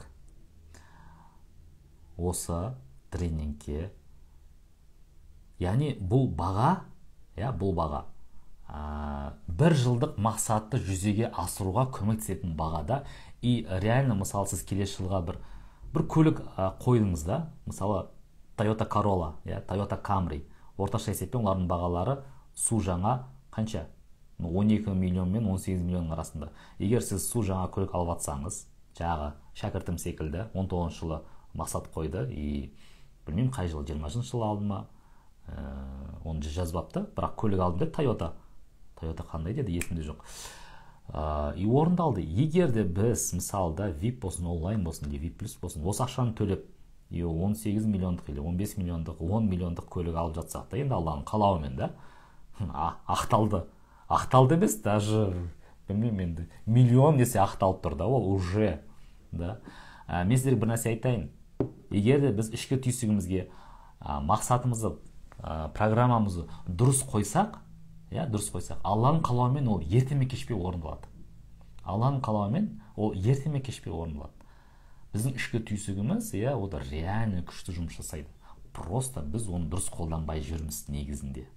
Осы тренингке, яғни бұл баға, я, бұл баға ә, бір жылдық мақсатты жүзеге асыруға көмектесетін бағада. И реально, мысалы, сіз келесі жылға бір бір көлік ә, қойдыңыз да, мысалы Toyota Corolla, я, Toyota Camry, орташа есеппен олардың бағалары су жаңа қанша? он екі миллион мен он сегіз миллион арасында. Егер сіз су жаңа көлік алып атсаңыз, жағы шәкіртім секілді он тоғызыншы жылы мақсат қойды, и білмеймін қай жылы, жиырмасыншы жылы алдым ма, ә, оны жазбапты, бірақ көлік алдым деп, Toyota. Toyota қандай деді, есімде жоқ. Ә, и орындалды. Егер де біз, мысалда, ви ай пи болсын, онлайн болсын, ви ай пи плюс болсын, осы ақшаны төлеп, и он сегіз миллиондық или он бес миллиондық, он миллиондық көлік алып жатсақ та, енді Алланың қалауымен да, ақталды. Ақталды емес, даже, білмеймін енді, миллион десе ақталып тұр да, ол уже, да. Ә, мен сіздерге бір нәрсе айтайын. Егер де біз ішкі түйсігімізге ә, мақсатымызды, ә, программамызды дұрыс қойсақ, иә, дұрыс қойсақ, Алланың қалауымен ол ерте ме кеш пе орындалады. Алланың қалауымен ол ерте ме кеш пе орындалады. Біздің ішкі түйсігіміз, иә, ол да реально күшті жұмыс жасайды. Просто біз оны дұрыс қолданбай жүрміз негізінде.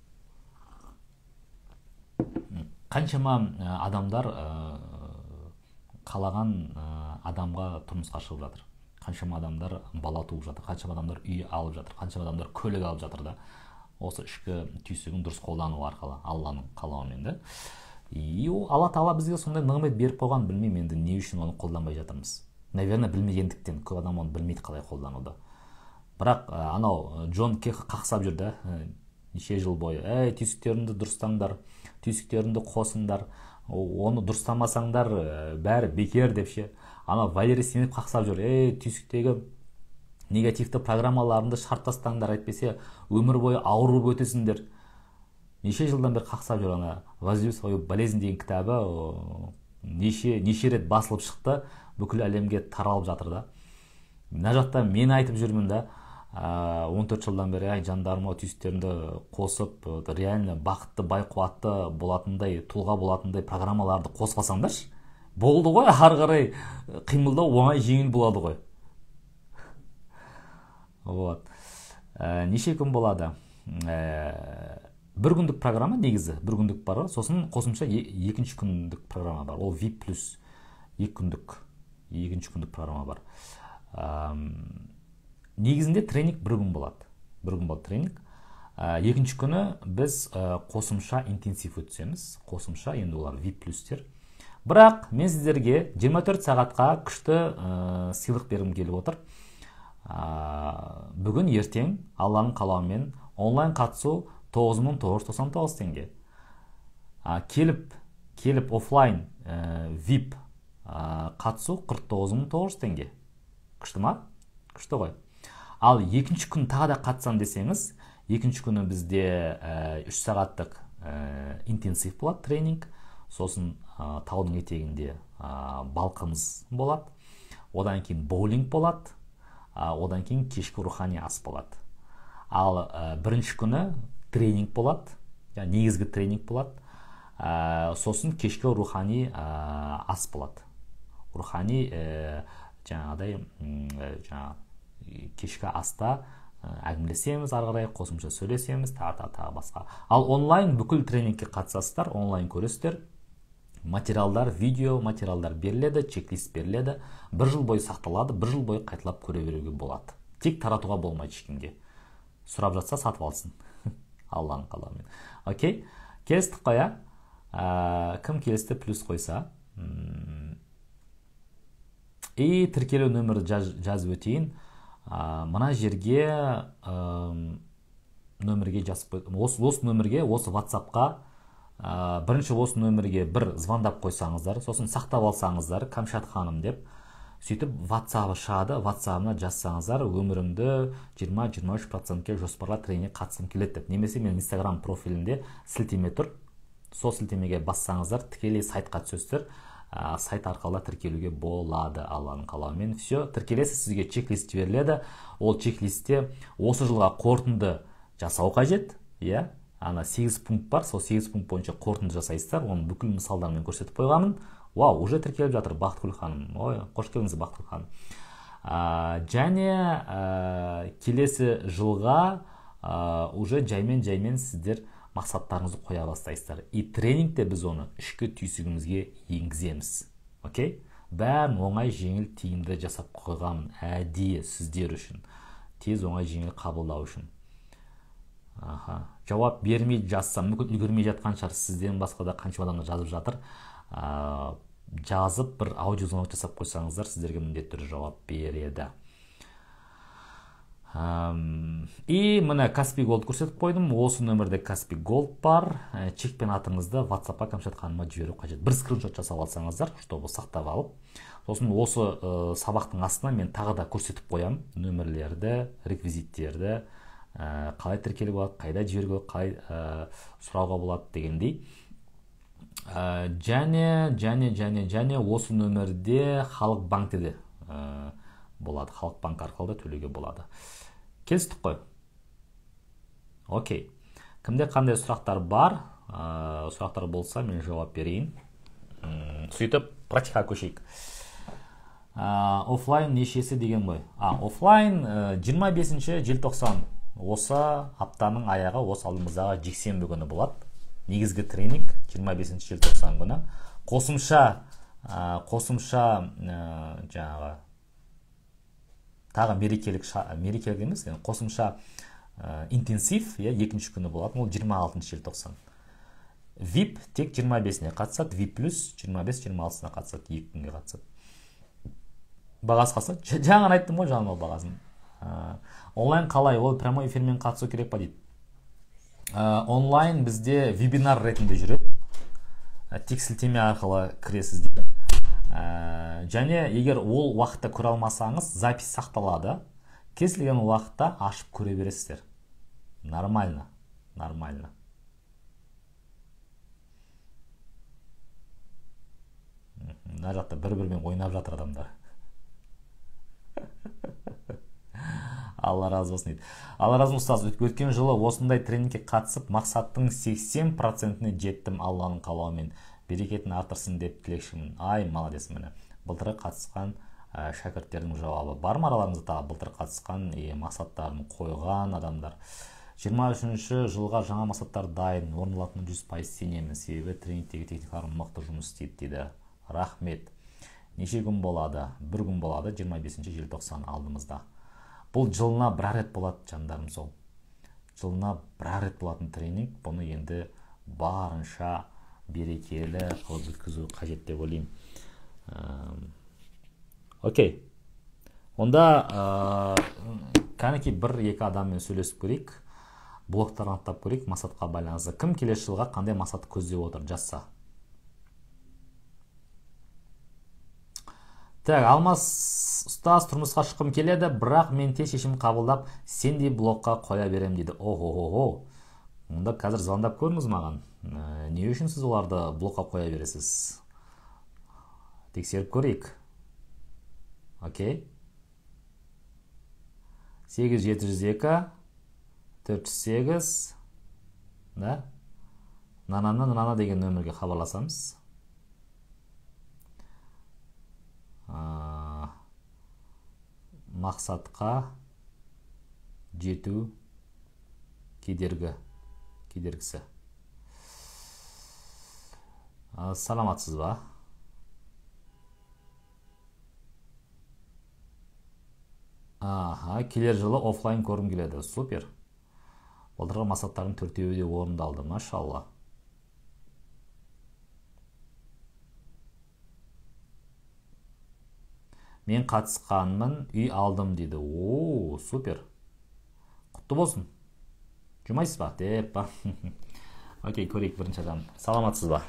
Қаншама адамдар қалаған адамға тұрмысқа шығып жатыр. Қаншама адамдар бала туып жатыр, қаншама адамдар үй алып жатыр, қаншама адамдар көлік алып жатыр да. Осы ішкі түйсігін дұрыс қолдану арқылы, Алланың қалауымен да. И Алла Тағала бізге сондай нығмет беріп қойған, білмеймін енді не үшін оны қолданбай жатырмыз. Наверное, білмегендіктен, көп адам оны білмейді қалай қолдануды. Бірақ анау Джон Кех қақсап жүрді, неше жыл бойы. Әй, түйсіктеріңді дұрыстаңдар, түйсіктеріңді қосыңдар, оны дұрыстамасаңдар бәрі бекер деп ше. Анау Валерий Сенев қақсап жүр. Ей, түйсіктегі негативті программаларыңды шарттастаңдар, әйтпесе өмір бойы ауырып өтесіңдер. Неше жылдан бері қақсап жүр. Ана «Возлюби свою болезнь» деген кітабы неше неше рет басылып шықты, бүкіл әлемге таралып жатыр да. Мына жақта мен айтып жүрмін да, он төрт жылдан бері, ай жандарым, түйсіктерімді қосып, реально бақытты, бай қуатты болатындай, тұлға болатындай программаларды қоспасаңдаршы, болды ғой, ары қарай қимылдау оңай, жеңіл болады ғой. Вот. Неше күн болады? Бір күндік программа негізі, бір күндік бар, сосын қосымша екінші күндік программа бар. Ол ви ай пи плюс екі күндік, екінші күндік программа бар. Негізінде тренинг бір күн болады. Бір күн болады тренинг. Екінші күні біз қосымша интенсив өтсеміз, қосымша, енді олар ви ай пи плюстер. Бірақ мен сіздерге жиырма төрт сағатқа күшті сыйлық бергім келіп отыр. Бүгін ертең Алланың қалауымен онлайн қатысу тоғыз мың тоғыз жүз тоқсан тоғыз теңге. Келіп, келіп офлайн ви ай пи қатысу қырық тоғыз мың тоғыз жүз теңге. Күшті ма? Күшті ғой. Ал екінші күн тағы да қатысам десеңіз, екінші күні бізде үш сағаттық интенсив болады, тренинг. Сосын таудың етегінде балқымыз болады. Одан кейін боулинг болады. Одан кейін кешкі рухани ас болады. Ал бірінші күні тренинг болады, негізгі тренинг болады. Сосын кешкі рухани ас болады. Рухани жаңағыдай кешкі аста әңгімелесеміз, ары қарай қосымша сөйлесеміз, тағы тағы басқа. Ал онлайн бүкіл тренингке қатысасыздар, онлайн көресіздер. Материалдар, видео материалдар беріледі, чек-лист беріледі. Бір жыл бойы сақталады, бір жыл бойы қайталап көре беруге болады. Тек таратуға болмайды ешкімге. Сұрап жатса сатып алсын. Алланың қалауымен. Окей, келістік қоя. Кім келісті плюс қойса. И тіркелу нөмірді жазып өтейін. Мына жерге нөмірге жазып қойдым. Осы нөмірге, осы WhatsApp-қа бірінші осы нөмірге бір звондап қойсаңыздар, сосын сақтап алсаңыздар, Кәмшат ханым деп, сөйтіп WhatsApp-ы шығады, WhatsApp-ына жазсаңыздар, өмірімді жиырма жиырма үш процентке жоспарла тренинг қатысым келеді деп. Немесе мен Instagram профилінде сілтеме тұр. Сол сілтемеге бассаңыздар, тікелей сайтқа түсесіздер. Сайт арқылы тіркелуге болады, Алланың қалауымен. Все, тіркелесіз, сізге чек-лист беріледі. Ол чек-листте осы жылға қорытынды жасау қажет, иә? Ана сегіз пункт бар, сол сегіз пункт бойынша қорытынды жасайсыздар. Оны бүкіл мысалдармен көрсетіп қойғанмын. Вау, уже тіркеліп жатыр Бақытгүл ханым. Ой, қош келдіңіз Бақытгүл ханым. Және келесі жылға уже жаймен-жаймен сіздер мақсаттарыңызды қоя бастайсыздар. И тренингте біз оны ішкі түйсігімізге енгіземіз. Окей? Бәрін оңай, жеңіл, тиімді жасап қойғанмын. Әдейі сіздер үшін. Тез, оңай, жеңіл қабылдау үшін. Аха. Жауап бермей жазсам, мүмкін үлгермей жатқан шығар, сізден басқа да қанша адамдар жазып жатыр. Жазып бір аудиозвонок жасап қойсаңыздар, сіздерге міндетті түрде жауап береді. И міне Каспий Голд көрсетіп қойдым. Осы нөмірде Каспий Голд бар. Чекпен атыңызды WhatsApp-қа Кәмшат ханыма жіберу қажет. Бір скриншот жасап алсаңыздар, чтобы сақтап алып. Сосын осы сабақтың астына мен тағы да көрсетіп қоям нөмірлерді, реквизиттерді, қалай тіркелуге болады, қайда жіберуге, қалай сұрауға болады дегендей. Және, және, және, және осы нөмірде Халық банкте де болады. Халық банк арқылы да төлеуге болады. Келістік қой. Окей. Кімде қандай сұрақтар бар, сұрақтар болса мен жауап берейін. Сөйтіп практикаға көшейік. Офлайн нешесі деген ғой? Офлайн жиырма бесінші желтоқсан, осы аптаның аяғы, осы алдымыздағы жексенбі күні болады. Негізгі тренинг жиырма бесінші желтоқсан күні. Қосымша қосымша жаңағы тағы мерекелік мерекелік емес, қосымша интенсив екінші күні болады. Ол жиырма алтыншы желтоқсан. вип тек жиырма бесіне қатысады, вип плюс жиырма бес жиырма алтысына қатысады, екі күнге қатысады. Бағасы қасы, жаңа айттым ғой жаңа бағасын. Онлайн қалай? Ол прямой эфирмен қатысу керек па дейді. Онлайн бізде вебинар ретінде жүреді. Тек сілтеме арқылы кіресіз дейді. Және егер ол уақытта көре алмасаңыз, запись сақталады. Кез келген уақытта ашып көре бересіздер. Нормально, нормально. Мына жақта бір-бірімен ойнап жатыр адамдар. Алла разы болсын дейді. Алла разы болсын ұстаз, өткен жылы осындай тренингке қатысып, мақсаттың сексен процентіне жеттім, Алланың қалауымен. Берекетін артырсын деп тілекшімін. Ай, молодец мені. Былтыр қатысқан шәкірттердің жауабы. Бар ма араларыңызда тағы былтыр қатысқан мақсаттарын қойған адамдар? жиырма үшінші жылға жаңа мақсаттар дайын, орындалатынына жүз пайыз сенемін. Себебі тренингтегі техникаларым мықты жұмыс істейді дейді. Рахмет. Неше күн болады? Бір күн болады, жиырма бесінші желтоқсан алдымызда. Бұл жылына бір рет болады, жандарым сол. Жылына бір рет болатын тренинг. Бұны енді барынша берекелі қылып өткізу қажет деп ойлаймын. Окей. Онда кәнекей бір-екі адаммен сөйлесіп көрейік. Блоктар анықтап көрейік, мақсатқа байланысты. Кім келесі жылға қандай мақсат көздеп отыр, жазса. Так, Алмас ұстаз, тұрмысқа шыққым келеді, бірақ мен тез шешім қабылдап, сендей блокқа қоя берем дейді. О-хо-хо-хо. Онда қазір звондап көріңіз маған. Не үшін сіз оларды блокқа қоя бересіз? Тексеріп көрейік. Окей. сегіз жеті жүз екі төрт жүз сегіз да? Нанана нанана деген нөмірге хабарласамыз. Мақсатқа жету кедергі кедергісі. Саламатсыз ба? Аха, келер жылы офлайн көрім келеді. Супер. Былтырғы мақсаттардың төртеуі де орындалды, машалла. Мен қатысқанмын, үй алдым дейді. О, супер. Құтты болсын. Жұмайсыз ба? Деп ба. Окей, көрейік бірінші адам. Саламатсыз ба?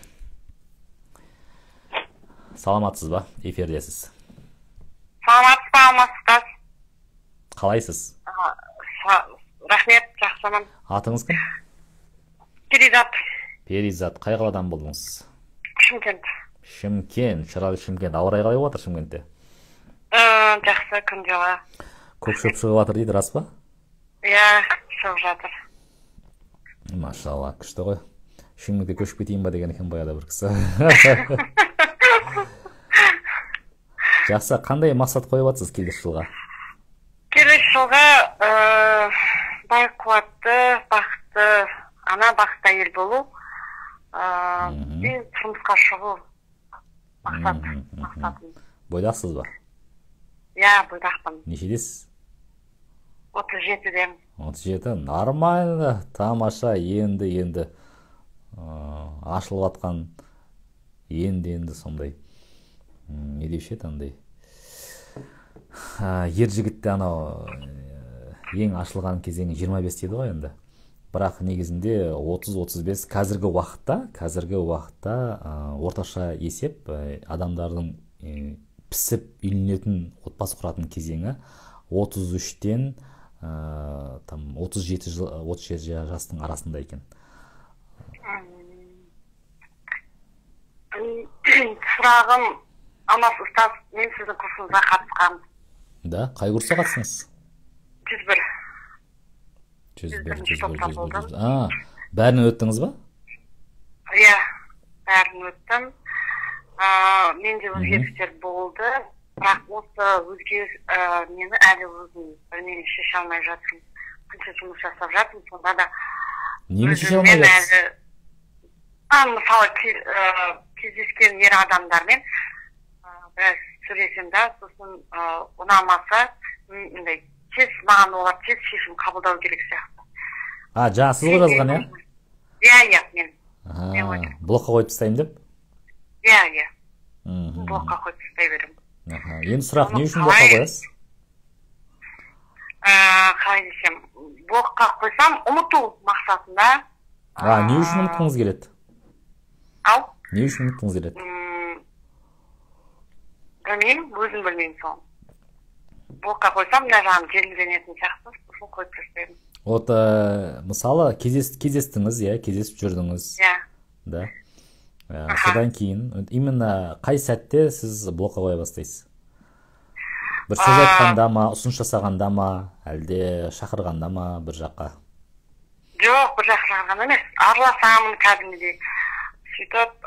Саламатсыз ба? Эфирдесіз. Саламатсыз ба, Алмас? Қалайсыз? Рахмет, жақсымын. Атыңыз кім? Перизат. Перизат, қай қаладан болдыңыз? Шымкент. Шымкент, шырайлы Шымкент. Ауа райы қалай болып жатыр Шымкентте? Жақсы, күн жылы. Көк шөп шығып жатыр дейді, рас па? Иә, шығып жатыр. Машалла, күшті ғой. Шымкентке көшіп кетейін ба деген екен баяғыда бір кісі. Жақсы, қандай мақсат қойып жатсыз келесі жылға? Келесі жылға бай қуатты, бақытты, ана бақытты әйел болу, тұрмысқа шығу мақсатым. Бойдақсыз ба? Иә, бойдақпын. Нешедесіз? отыз жетіден. отыз жеті, нормально, тамаша, енді, енді ашылып атқан, енді, енді сондай. Не деуші еді андай? Ер жігітті анау ең ашылған кезеңі жиырма бес дейді ғой енді. Бірақ негізінде отыз отыз бес қазіргі уақытта, қазіргі уақытта орташа есеп адамдардың пісіп үйленетін, отбасы құратын кезеңі отыз үштен отыз жеті жастың арасында екен. Сұрағым, Алмас ұстаз, мен сіздің курсыңызға қатысқам. Да, қай курсқа қатысыңыз? жүз бір. жүз бір, жүз бір, жүз бір. А, бәрінен өттіңіз ба? бәрін өттім. Менде өзгерістер болды, бірақ осы өзгеріс мені әлі өзім білмеймін, шеше алмай жатырмын. Қанша жұмыс жасап жатырмын, сонда да нені шеше алмай жатсыз? Мысалы кездескен ер адамдармен біраз сөйлесем да, сосын ұнамаса тез маған олар тез шешім қабылдау керек сияқты. А, жаңа сіз ғой жазған, иә? Иә, иә, мен. Блокқа қойып тастаймын деп? Иә, иә. Блокқа қойып тастай беремін. Енді сұрақ, не үшін блокқа қоясыз? Қалай десем, блокқа қойсам, ұмыту мақсатында. А, не үшін ұмытқыңыз келеді? Ау? Не үшін ұмытқыңыз келеді? Білмеймін, өзім білмеймін соны. Блокқа қойсам, мына жағын желімденетін сияқты, сосын қойып тастаймын. Вот, мысалы, кездестіңіз, иә, кездесіп жүрдіңіз. Иә. Да. Содан кейін, именно қай сәтте сіз блокқа қоя бастайсыз? Бір сөз айтқанда ма, ұсыныс жасағанда ма, әлде шақырғанда ма, бір жаққа? Жоқ, бір жаққа шақырғанда емес, араласамын кәдімгідей. Сөйтіп,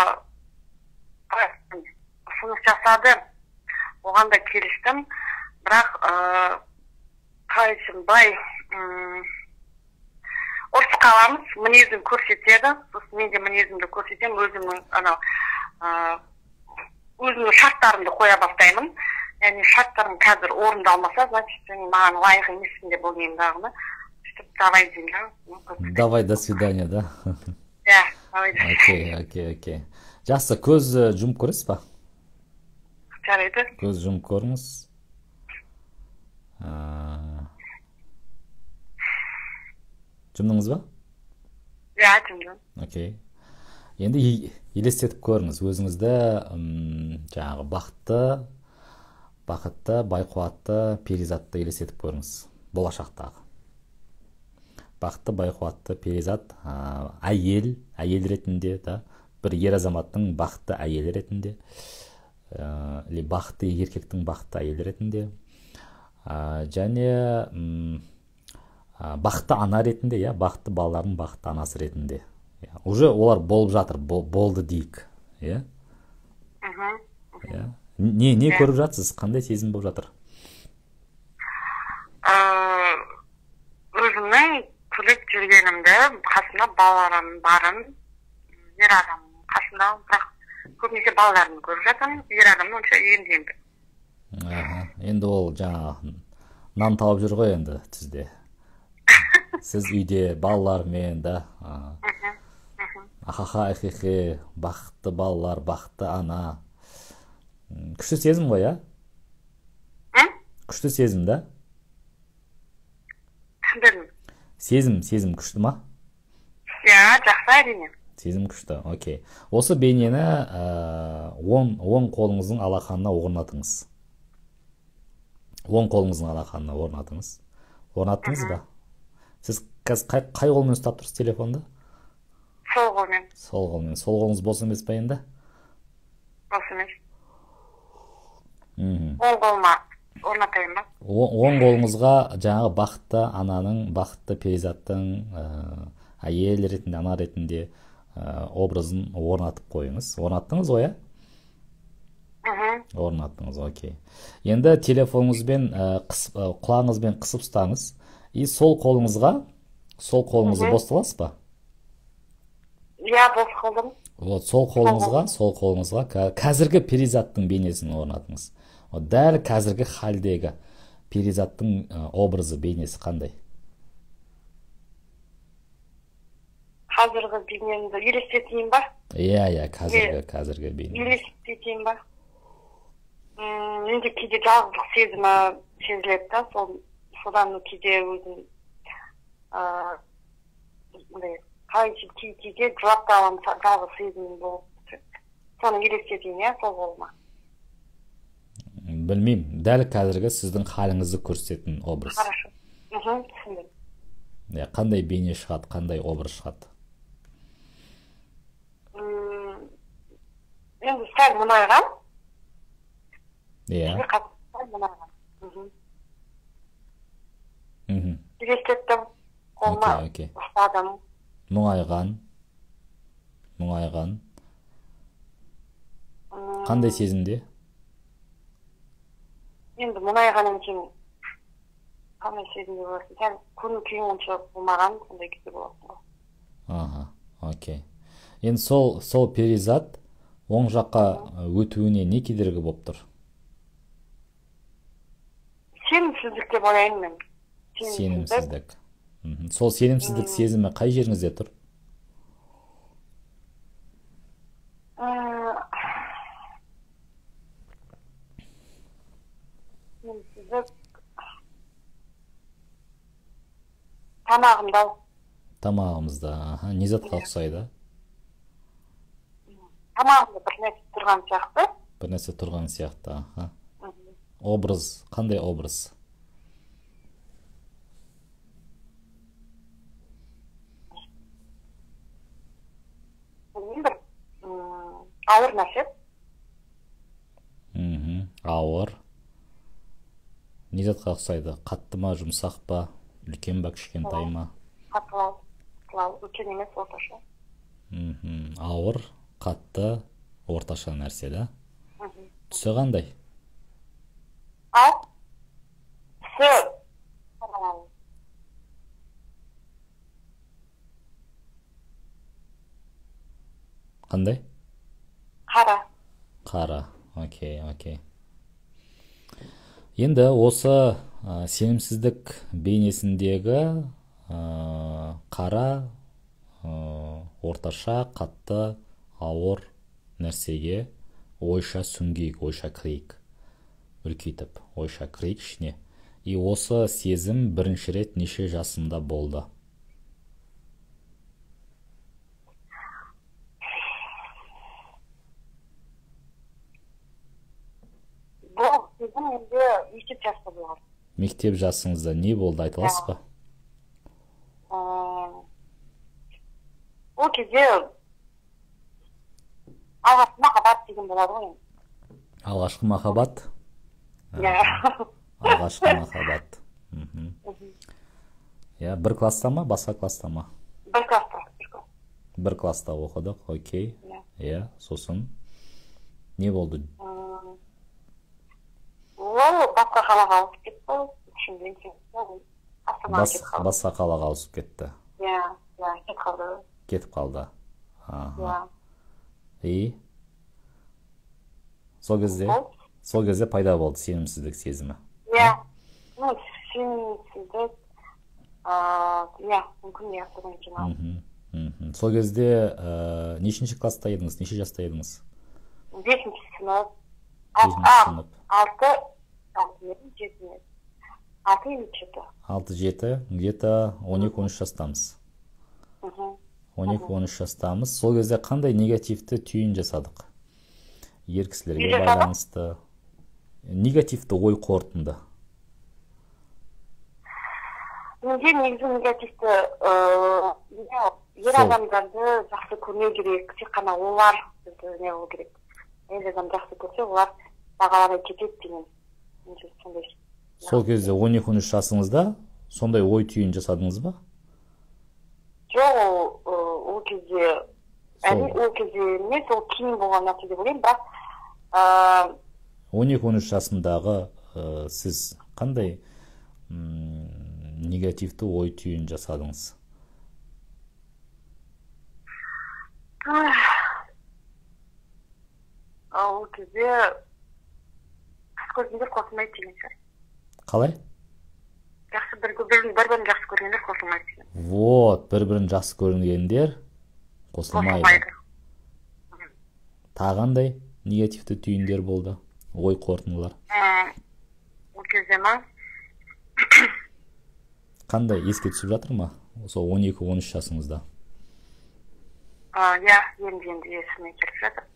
ұсыныс жасады, оған да келістім, бірақ қалай десем, былай ұрысып қаламыз, мінезін көрсетеді, сосын мен де мінезімді көрсетемін, өзімнің анау өзімнің шарттарымды қоя бастаймын. Яғни шарттарым қазір орындалмаса, значит, маған лайық емессің деп ойлаймын дағыны. Сөйтіп, давай деймін да. Давай, до свидания, да? Иә, давай до свидания. Окей, окей, окей. Жақсы, көз жұмып көресіз ба? Жарайды. Көз жұмып көріңіз. Жұмдыңыз ба? Иә, жұмдым. Окей. Енді елестетіп көріңіз, өзіңізді жаңағы бақытты, бақытты, байқуатты, перизатты елестетіп көріңіз, болашақтағы. Бақытты, байқуатты, перизат, әйел, әйел ретінде, да, бір ер азаматтың бақытты әйел ретінде, бақытты еркектің бақытты әйел ретінде, және бақытты ана ретінде, иә, бақытты балалардың бақытты анасы ретінде. Уже олар болып жатыр, болды дейік, иә? Не көріп жатсыз, қандай сезім болып жатыр? Өзімнің күліп жүргенімді, қасымда балаларым барын, ер адамның қасында, бірақ көбінесе балаларымды көріп жатырмын, ер адамның онша емдеймді. Енді ол жаңа нан тауып жүр ғой енді сізде. Сіз үйде балалармен, да, ахаха, эхехе, бақытты балалар, бақытты ана. Күшті сезім ғой, ә? Күшті сезім, да? Түсіндірмін. Сезім, сезім күшті ма? Иә, жақсы әрине. Сезім күшті, окей. Осы бейнені оң қолыңыздың алақанына орнатыңыз. Оң қолыңыздың алақанына орнатыңыз. Орнаттыңыз ба? Сіз қай қолмен ұстап тұрсыз телефонды? Сол қолмен. Сол қолмен. Сол қолыңыз бос емес па енді? Бос емес. Оң қолыма орнатайын ба? Оң қолыңызға жаңағы бақытты ананың, бақытты перизаттың әйел ретінде, ана ретінде образын орнатып қойыңыз. Орнаттыңыз ғой, ә? Орнаттыңыз, окей. Енді телефоныңызбен, құлағыңызбен қысып ұстаңыз. И сол қолыңызға, сол қолыңызды бос қыласыз ба? Иә, бос қылдым. Вот, сол қолыңызға, сол қолыңызға қазіргі перизаттың бейнесін орнатыңыз. Дәл қазіргі халдегі перизаттың образы, бейнесі қандай? Қазіргі бейнемді елестетейін ба? Иә, иә, қазіргі, қазіргі бейнемді. Елестетейін ба? Менде кейде жалғыздық сезімі сезіледі да, содан кейде өзім қалай кейде жылап та аламын, жалғыз сезімім болып. Соны елестетейін, иә, сол болма. Білмеймін, дәл қазіргі сіздің халіңізді көрсететін образ. Хорошо. Түсіндім. Қандай бейне шығады, қандай образ шығады? Енді сәл мұнайған. Иә. Мұнайған. Елестеттім. Окей, окей. Ұстадым. Мұңайған. Мұңайған. Қандай сезімде? Енді мұнайғаннан кейін қандай сезімде боласың? Сәл көңіл күйің онша болмаған, сондай кезде боласың ғой. Аха, окей. Енді сол сол перизат оң жаққа өтуіне не кедергі болып тұр? Сенімсіздік деп ойлаймын мен. Сенімсіздік. Сол сенімсіздік сезімі қай жеріңізде тұр? Сенімсіздік тамағымда. Тамағымызда. Аха, не затқа ұқсайды? Тамағымда бір нәрсе тұрған сияқты. Бір нәрсе тұрған сияқты. Аха. Образ, қандай образ? Бір ауыр нәрсе. Мхм, ауыр. Не затқа ұқсайды? Қатты ма, жұмсақ па, үлкен ба, кішкентай ма? Қатылау, қатылау, үлкен емес, орташа. Мхм, ауыр, қатты, орташа нәрсе, да? Түсі қандай? Ал? Түсі. Қандай? Қара. Қара, окей, окей. Енді осы ә, сенімсіздік бейнесіндегі ә, қара, ә, орташа, қатты, ауыр нәрсеге ойша сүңгейік, ойша кірейік. Үркейтіп, ойша кірейік ішіне. И осы сезім бірінші рет неше жасында болды? Бұл сезім енді мектеп жасында болған. Мектеп жасыңызда не болды, айта аласыз ба? Ол кезде алғашқы махаббат деген болады ғой. Алғашқы махаббат? Иә. Алғашқы махаббат. Иә, бір класста ма, басқа класста ма? Бір класста. Бір класста оқыдық, окей. Иә, сосын не болды? Ол басқа қалаға ауысып кетті. Шымкент кетті. Астанаға кетіп қалды. Басқа қалаға ауысып кетті. Иә, иә, кетіп қалды. Кетіп қалды. Иә. И сол кезде, сол кезде пайда болды сенімсіздік сезімі. Иә. Ну, сенімсіздік, иә, мүмкін иә, содан кейін алды. Сол кезде нешінші класста едіңіз, неше жаста едіңіз? Бесінші сынып. Бесінші сынып. Алты, жеті, алты, жеті. Алты, жеті, где-то он екі он үш жастамыз. он екі он үш жастамыз. Сол кезде қандай негативті түйін жасадық? Ер кісілерге байланысты. Негативті ой қорытынды. Менде негізі негативті ер адамдарды жақсы көрмеу керек. Тек қана олар бізді не болу керек. Ер адам жақсы көрсе, олар бағалана кетеді деген. Сол кезде он екі он үш жасыңызда сондай ой түйін жасадыңыз ба? Жоқ, ол кезде ол кезде емес, ол кейін болған нәрсе деп ойлаймын, бірақ он екі он үш жасындағы сіз қандай негативті ой түйін жасадыңыз? Ол кезде көзімдер қосылмайды деген шығар. Қалай? Жақсы бір-бірін жақсы көргендер қосылмайды деген. Вот, бір-бірін жақсы көргендер қосылмайды. Тағандай негативті түйіндер болды, ой қорытындылар? Ол кезде ма? Қандай, еске түсіп жатыр ма? Сол он екі он үш жасыңызда? Иә, енді-енді есіме келіп жатыр.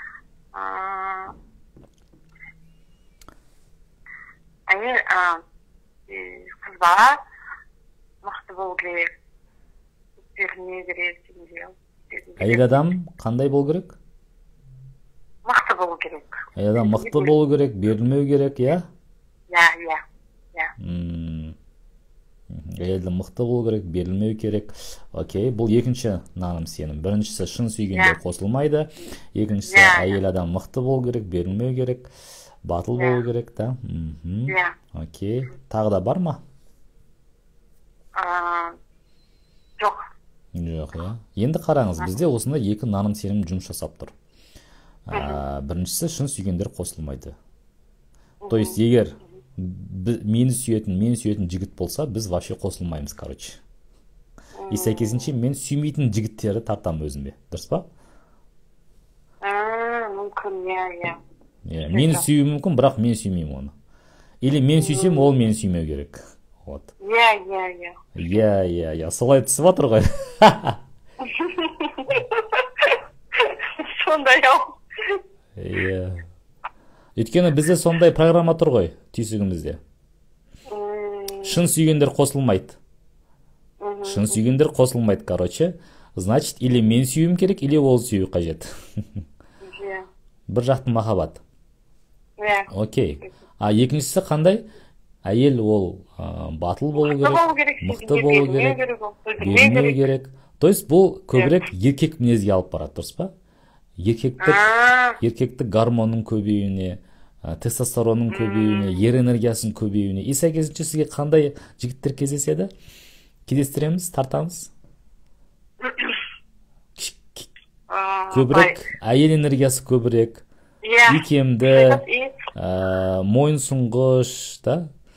Әйел қыз бала мықты болу керек, берілмеу керек дегендей. Әйел адам қандай болу керек? Мықты болу керек. Әйел адам мықты болу керек, берілмеу керек, иә? Иә, иә, иә. әйелді мықты болу керек, берілмеу керек. Окей, бұл екінші наным сенім. Біріншісі шын сүйгендер қосылмайды. Екіншісі әйел адам мықты болу керек, берілмеу керек, батыл болу керек, да? Окей. Тағы да бар ма? Жоқ. Жоқ, иә. Енді қараңыз, бізде осында екі наным сенім жұмыс жасап тұр. Біріншісі шын сүйгендер қосылмайды. То есть, егер мені сүйетін, мені сүйетін жігіт болса, біз вообще қосылмаймыз, короче. И сәйкесінше мен сүймейтін жігіттерді тартам өзіме. Дұрыс па? Мүмкін, иә, иә. Мені сүйуі мүмкін, бірақ мен сүймеймін оны. Или мен сүйсем, ол мені сүймеу керек. Вот. Иә, иә, иә. Иә, иә, иә. Солай түсіп отыр ғой. Сондай ау. Иә. Өйткені бізде сондай программа тұр ғой, түйсігімізде. Шын сүйгендер қосылмайды. Шын сүйгендер қосылмайды, короче. Значит, или мен сүйім керек, или ол сүйу қажет. Бір жақты махаббат. Окей. А екіншісі қандай? Әйел ол батыл болу керек, мықты болу керек, бермеу керек. То есть бұл көбірек еркек мінезге алып барады, дұрыс па? Еркектік гормонның көбеюіне, тестостеронның көбеюіне, ер энергиясының көбеюіне. И сәйкесінше сізге қандай жігіттер кездеседі? Кездестіреміз, тартамыз. Көбірек, әйел энергиясы көбірек, икемді, мойынсұнғыш, да?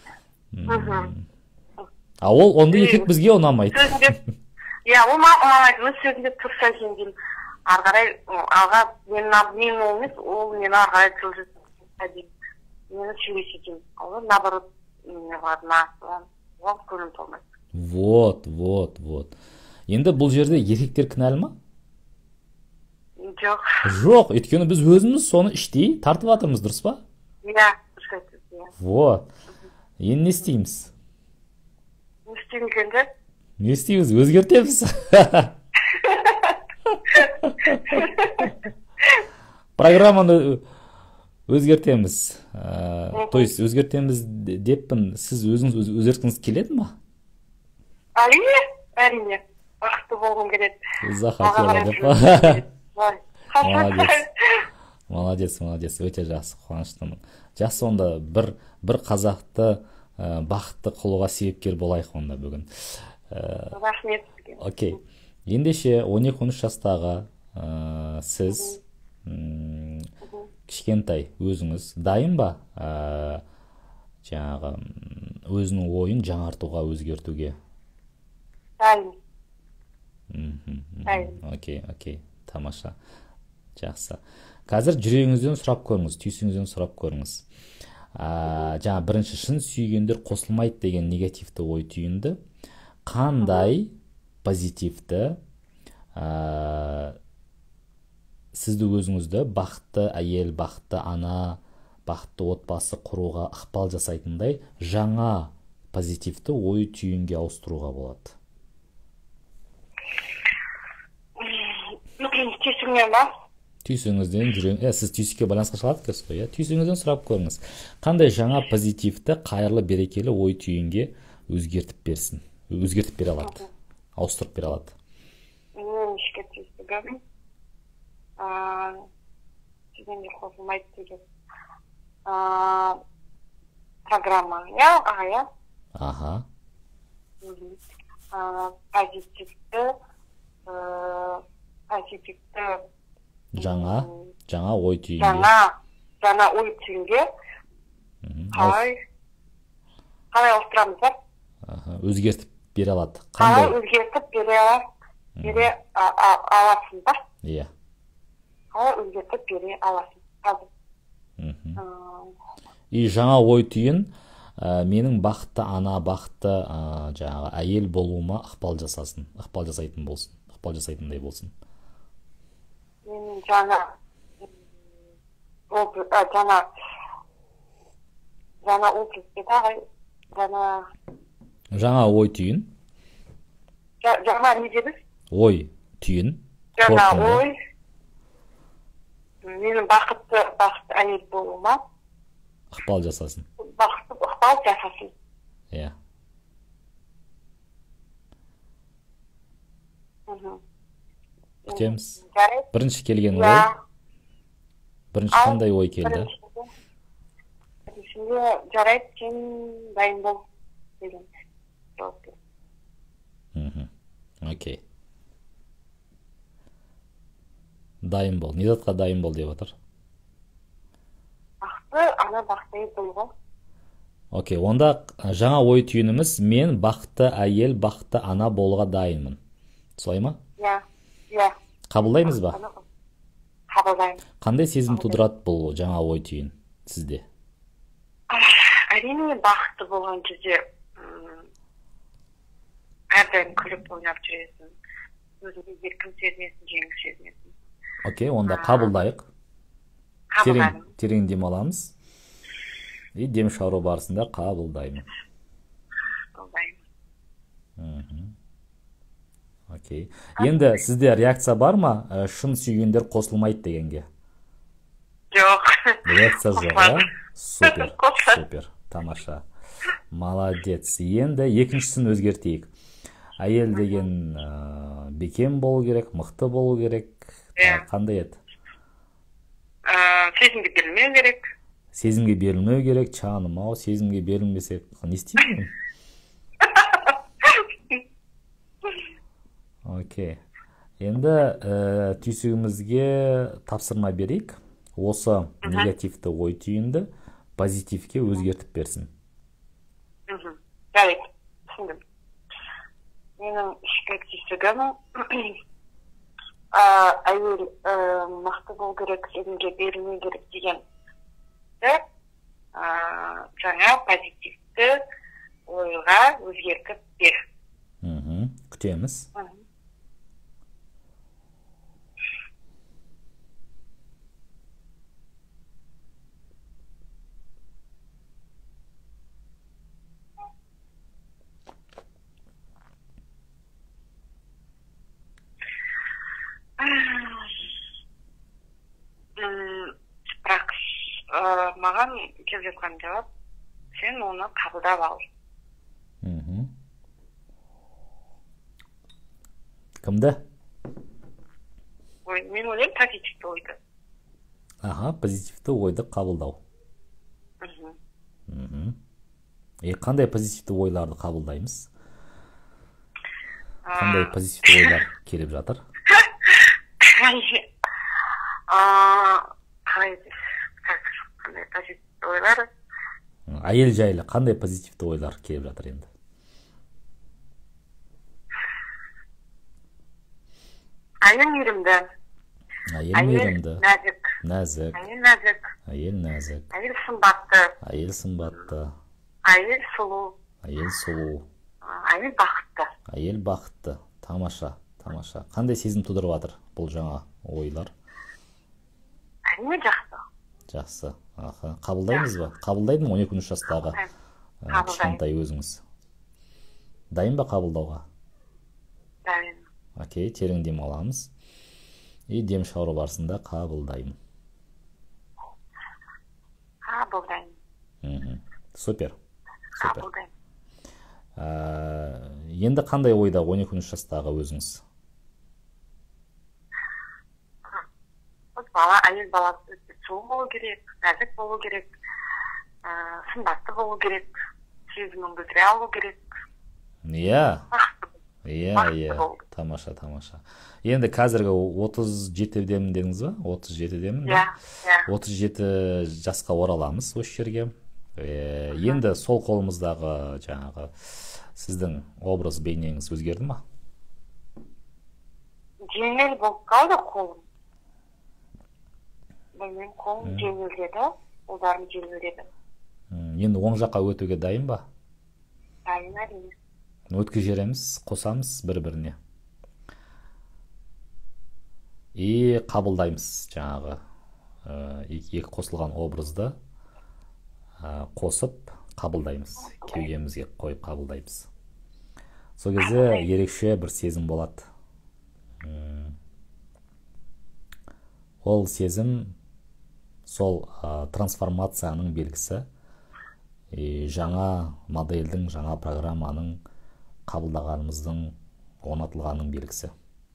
А ол, онда еркек бізге ұнамайды. Иә, ол ұнамайды, өз сөзінде тұрса жеңген. Арғарай, алға, мен ол емес, ол мені арғарай тілжесін дейін. Мені сүймесе дейін. Ол наоборот, не болады, ол көңіл толмайды. Вот, вот, вот. Енді бұл жерде еркектер кінәлі ма? Жоқ. Жоқ, өйткені біз өзіміз соны іштей тартып атырмыз, дұрыс па? Иә, дұрыс айтасыз. Вот. Енді не істейміз? Не істейміз енді? Не істейміз? Өзгертеміз. Программаны өзгертеміз. То есть өзгертеміз деппін, сіз өзіңіз өзгерткіңіз келеді ма? Әрине, әрине. Бақытты болғым келеді. Захотела деп. Молодец. Молодец, молодец. Өте жақсы, қуаныштымын. Жақсы, онда бір бір қазақты бақытты қылуға себепкер болайық онда бүгін. Рахмет. Окей. Ендеше он екі он үш жастағы сіз кішкентай өзіңіз дайын ба жаңағы өзінің ойын жаңартуға, өзгертуге? Дайын. Окей, окей. Тамаша. Жақсы. Қазір жүрегіңізден сұрап көріңіз, түйсігіңізден сұрап көріңіз. Жаңа бірінші шын сүйгендер қосылмайды деген негативті ой түйінді. Қандай позитивті сізді өзіңізді бақытты әйел, бақытты ана, бақытты отбасы құруға ықпал жасайтындай жаңа позитивті ой түйінге ауыстыруға болады? Түйсігімнен ба? Түйсігіңізден жүрен, ә, сіз түйсікке байланысқа шығады кез қой, түйсігіңізден сұрап көріңіз. Қандай жаңа позитивті, қайырлы, берекелі ой түйінге өзгертіп берсін, өзгертіп бере алады, ауыстырып бере алады? Мен ішке түйсігім, сүйгенде қосылмайды деген программа, я, аға, я? Аха. Позитивті, позитивті жаңа жаңа ой түйінге жаңа жаңа ой түйінге қалай қалай ауыстырамыз ба? Өзгертіп бере алады. Қалай өзгертіп бере бере аласың ба? Иә. Қалай өзгертіп бере аласың? Қазір. И жаңа ой түйін менің бақытты ана, бақытты жаңағы әйел болуыма ықпал жасасын, ықпал жасайтын болсын, ықпал жасайтындай болсын. Менің жаңа жаңа жаңа ой жаңа жаңа ой түйін. Жаңа не дедіңіз? Ой түйін. Жаңа ой менің бақытты бақытты әйел болуыма ықпал жасасын. Бақытты ықпал жасасын. Иә. Мгм. Күтеміз. Жарайды. Бірінші келген ой. Иә. Бірінші қандай ой келді? Біріншіде- Біріншіде жарайды, сен дайын бол деген жауап берді. Мгм. Окей. Дайын бол. Не затқа дайын бол деп отыр? Бақытты ана, бақытты әйел болуға. Окей, онда жаңа ой түйініміз мен бақытты әйел, бақытты ана болуға дайынмын. Солай ма? Иә, иә. Қабылдаймыз ба? Қабылдаймын. Қандай сезім тудырады бұл жаңа ой түйін сізде? Әрине бақытты болған кезде м, әрдайым күліп ойнап жүресің. Өзіңді еркін сезінесің, жеңіл сезінесің. Окей, онда қабылдайық. Терең, Қабылдадым. терең демаламыз. И дем шығару барысында қабылдаймын. Қабылдаймын. Мгм. Окей. Енді сізде реакция бар ма? Ә, шын сүйгендер қосылмайды дегенге. Жоқ. Реакция жоқ, Қосылады. иә? Супер, Қосылады. супер, тамаша. Молодец. Енді екіншісін өзгертейік. Әйел деген ә, бекем болу керек, мықты болу керек. Иә. Ә, Қандай еді? Ә, Сезімге берілмеу керек. Сезімге берілмеу керек, жаным ау, сезімге берілмесе не істеймін? Окей. Енді ә, түйсігімізге тапсырма берейік. Осы негативті ой түйінді позитивке өзгертіп берсін. Мгм. Жарайды, түсіндім. Менің ішкі түйсігім ә, әйел ә, мықты болу керек, сезімге берілмеу керек деген ә, жаңа позитивті ойға өзгертіп бер. Мгм. Күтеміз. Мгм. М, бірақ ә, маған келіп жатқан жауап, сен оны қабылдап ал. Мгм. Кімді? Ой, мен ойлаймын позитивті ойды. Аха, позитивті ойды қабылдау. Мгм. Мгм. И қандай позитивті ойларды қабылдаймыз? Қандай Ә, позитивті ойлар келіп жатыр? а, қалай десем, қандай позитивті ойлар? Әйел жайлы қандай позитивті ойлар келіп жатыр енді? Әйел мейірімді, Әйел әйел мейірімді, нәзік, нәзік, әйел нәзік, әйел нәзік, әйел сымбатты, әйел сымбатты, әйел сұлу, әйел сұлу, ә, әйел бақытты. әйел бақытты. Тамаша, тамаша. Қандай сезім тудырып жатыр бұл жаңа ойлар? Әрине жақсы. Жақсы. Аха. Қабылдаймыз ба? Қабылдайды ма он екі он үш жастағы ә, Қабылдаймын. кішкентай өзіңіз? Дайын ба қабылдауға? Дайын. Окей, терең дем аламыз. И дем шығару барысында қабылдаймын. Қабылдаймын. Мгм. Супер. Супер. Қабылдаймын. Ә, енді қандай ойда он екі он үш жастағы өзіңіз? Осы бала, әйел баласы өте сұлу болу керек, нәзік болу керек, ә, сымбатты болу керек, сезімін білдіре алу керек. Иә, Бақытты болу. иә, Бақытты иә. болу. Тамаша, тамаша. Енді қазіргі отыз жетідемін дедіңіз ба? отыз жетідемін бе? Иә, иә. отыз жеті жасқа ораламыз осы жерге. Е, енді сол қолымыздағы жаңағы сіздің образ бейнеңіз өзгерді ма? Жеңіл болып қалды қолым. Менің қолым жеңілдеді, қолдарым жеңілдеді. М, Енді оң жаққа өтуге дайын ба? Дайын, әрине. Өткізереміз, қосамыз бір-біріне. И қабылдаймыз жаңағы ә, екі қосылған образды ә, қосып қабылдаймыз. Кеудемізге қойып қабылдаймыз. Сол кезде ерекше бір сезім болады. М, Ол сезім сол ә, трансформацияның белгісі. И жаңа модельдің, жаңа программаның қабылдағанымыздың, орнатылғанның белгісі.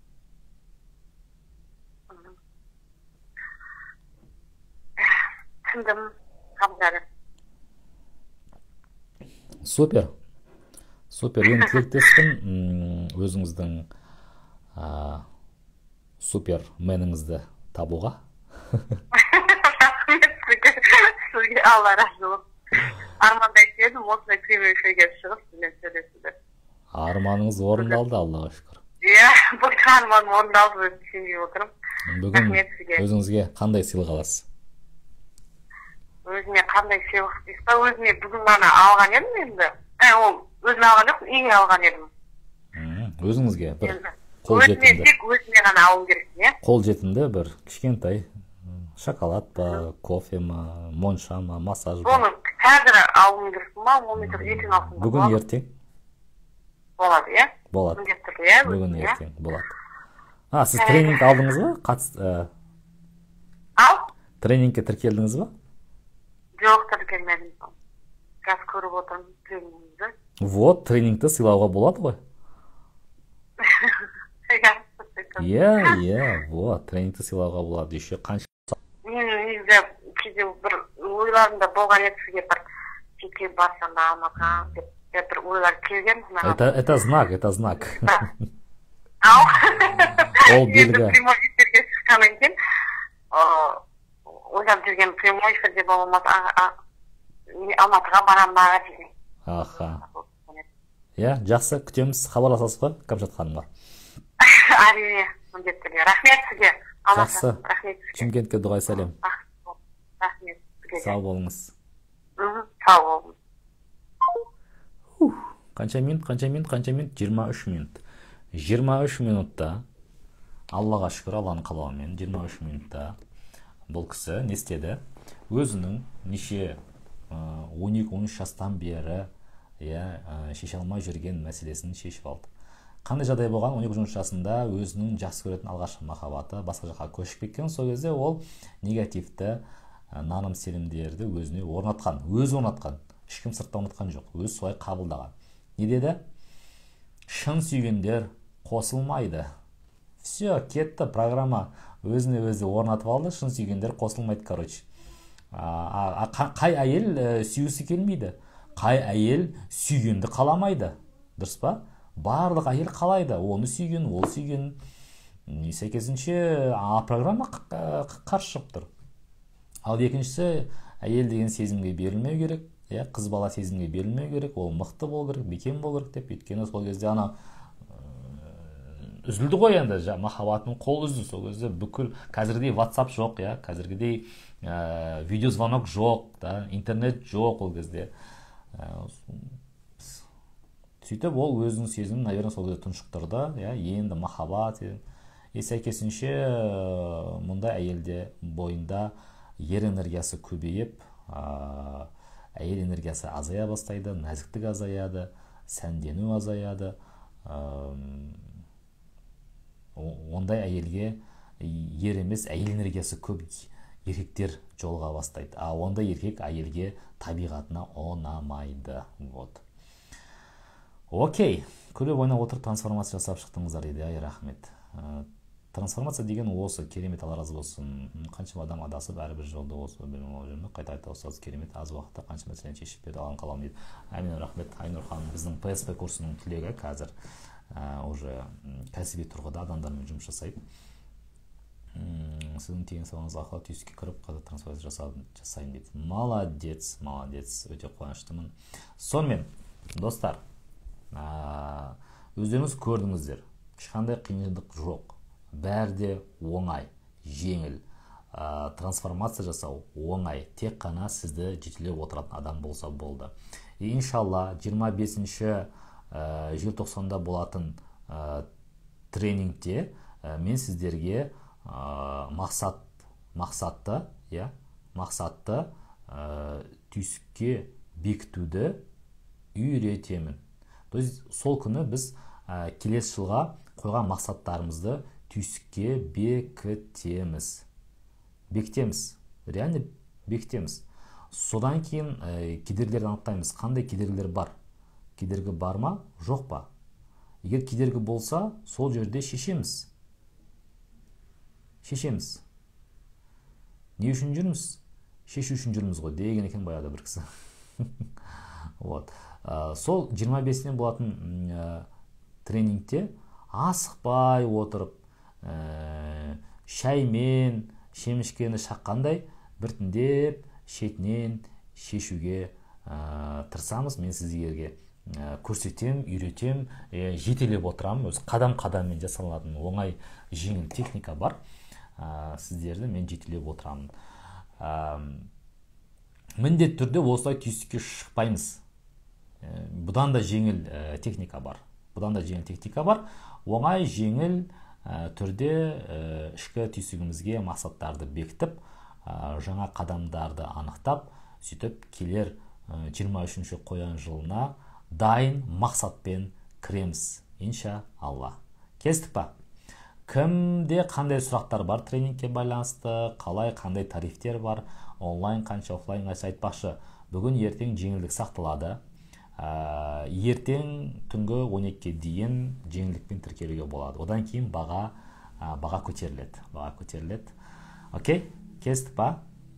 түсіндім. Қабылдадым. Супер. Супер. Енді тілектеспін өзіңіздің супер меніңізді табуға. Рахмет сізге. Сізге Алла разы болсын. Армандайтын едім, осындай прямой эфирге шығып сізбен сөйлесуді. Арманыңыз орындалды, Аллаға шүкір. Иә, бұл арманым орындалды, өзім сенбей отырмын. Бүгін өзіңізге қандай сыйлық аласыз? Өзіме қандай сыйлық дейсіз ба? Өзіме бүгін ғана алған едім енді. Ол өзіме алған жоқпын, үйге алған едім. Өзіңізге бір қол жетімді. Өзіме тек өзіме ғана алу керекпін, иә? Қол жетімді бір кішкентай шоколад па, кофе ма, монша ма, массаж ба? Оны қазір алуым керекпін ба? Оны ертең алсам ба? Бүгін ертең? Болады, иә? Болады. Бүгін иә? ертең болады. А, сіз тренинг алдыңыз ба? Қатыс... Ал? Тренингке тіркелдіңіз ба? Жоқ, тіркелмедім. Қазір көріп отырмын тренингіңізді. Вот, тренингті сыйлауға болады ғой. Иә, иә, вот, тренингті сыйлауға болады. Еще қанша... Мен негізі кейде бір ойларымда болған еді сізге бір жеке барсам да алмаға деп бір ойлар келген. Это, это знак, это знак. Ау? Ол белгі. Енді прямой эфирге шыққаннан кейін ойлап жүрген прямой эфирде болмаса Алматыға барам ба деген. Аха. Иә, жақсы, күтеміз, хабарласасыз ғой Кәмшат ханымға. Әрине, міндетті түрде. Рахмет сізге. Жақсы. Шымкентке дұғай сәлем. Рахмет. Сау болыңыз. Сау болыңыз. Қанша минут, қанша минут, қанша минут? жиырма үш минут. жиырма үш минутта, Аллаға шүкір, Алланың қалауымен, жиырма үш минутта бұл кісі не істеді? Өзінің неше он екі он үш жастан бері шеше алмай жүрген мәселесін шешіп алды. Қандай жағдай болған? он екі он үш жасында өзінің жақсы көретін алғашқы махаббаты басқа жаққа көшіп кеткен. Сол кезде ол негативті наным сенімдерді өзіне орнатқан, өзі орнатқан. Ешкім сыртта орнатқан жоқ, өзі солай қабылдаған. Не деді? Шын сүйгендер қосылмайды. Все, кетті программа. Өзіне өзі орнатып алды, шын сүйгендер қосылмайды, короче. Қай әйел сүйгісі келмейді? Қай әйел сүйгенді қаламайды? Дұрыс па? Барлық әйел қалайды, оны сүйген, ол сүйген. Сәйкесінше программа қарсы шығып тұр. Ал екіншісі, әйел деген сезімге берілмеу керек, қыз бала сезімге берілмеу керек, ол мықты бол керек, бекем бол керек деп, өйткені сол кезде ана үзілді ғой енді, махаббатының қол үзді. Сол кезде бүкіл қазіргідей WhatsApp жоқ, қазіргідей видеозвонок жоқ, интернет жоқ ол кезде. Сөйтіп ол өзінің сезімін, наверное, сол кезде тұншықтырды, енді махаббат. Сәйкесінше мұнда әйелде бойында ер энергиясы көбейіп, әйел энергиясы азая бастайды, нәзіктік азаяды, сәндену азаяды. Ондай әйелге ер емес, әйел энергиясы көп еркектер жолға бастайды. А ондай еркек әйелге табиғатына ұнамайды. Вот. Окей, көріп ойнап отырып трансформация жасап шықтыңыздар еді, ай рахмет. Трансформация деген осы, керемет, Алла разы болсын. Қаншама адам адасып, әрбір жолда осы білмеу қайта айта осыз керемет, аз уақытта қанша мәселені шешіп берді, Алланың қалауымен дейді. Әмин рахмет. Айнұр ханым біздің пэ эс пэ курсының түлегі, қазір уже кәсіби тұрғыда адамдармен жұмыс жасайды. Сіздің теген сауаңызға ақылы түйіске кіріп, қазір трансформация жасайын дейді. Молодец, молодец, өте қуаныштымын. Сонымен, достар, өздеріңіз көрдіңіздер, ешқандай қиындық жоқ, бәрі де оңай, жеңіл. Трансформация жасау оңай, тек қана сізді жетелеп отыратын адам болса болды. Иншалла жиырма бесінші желтоқсанда болатын тренингте мен сіздерге мақсат мақсатты мақсатты түйсікке бекітуді үйретемін. То есть сол күні біз келесі жылға қойған мақсаттарымызды түйсікке бекітеміз. Бекітеміз. Реально бекітеміз. Содан кейін кедергілерді анықтаймыз. Қандай кедергілер бар? Кедергі бар ма? Жоқ па? Егер кедергі болса, сол жерде шешеміз. Шешеміз. Не үшін жүрміз? шешу үшін жүрміз ғой деген екен баяғыда бір кісі. Вот. Сол жиырма бесінен болатын тренингте асықпай отырып, шаймен шемішкені шаққандай біртіндеп шетінен шешуге тырысамыз. Мен сіздерге көрсетем, үйретем, жетелеп отырамын. Өз қадам-қадаммен жасалатын оңай жеңіл техника бар. Сіздерді мен жетелеп отырамын. Міндетті түрде осылай түйсікке шықпаймыз. Бұдан да жеңіл техника бар. Бұдан да жеңіл техника бар. Оңай жеңіл түрде ішкі түйсігімізге мақсаттарды бекітіп, жаңа қадамдарды анықтап, сөйтіп келер жиырма үшінші қоян жылына дайын мақсатпен кіреміз, инша Алла. Кестік па? Кімде қандай сұрақтар бар тренингке байланысты, қалай, қандай тарифтер бар, онлайн қанша, офлайн қанша айтпақшы. Бүгін ертең жеңілдік сақталады. Ертең түнгі он екіге дейін жеңілдікпен тіркелуге болады. Одан кейін баға баға көтеріледі. Баға көтеріледі. Окей, кестік па?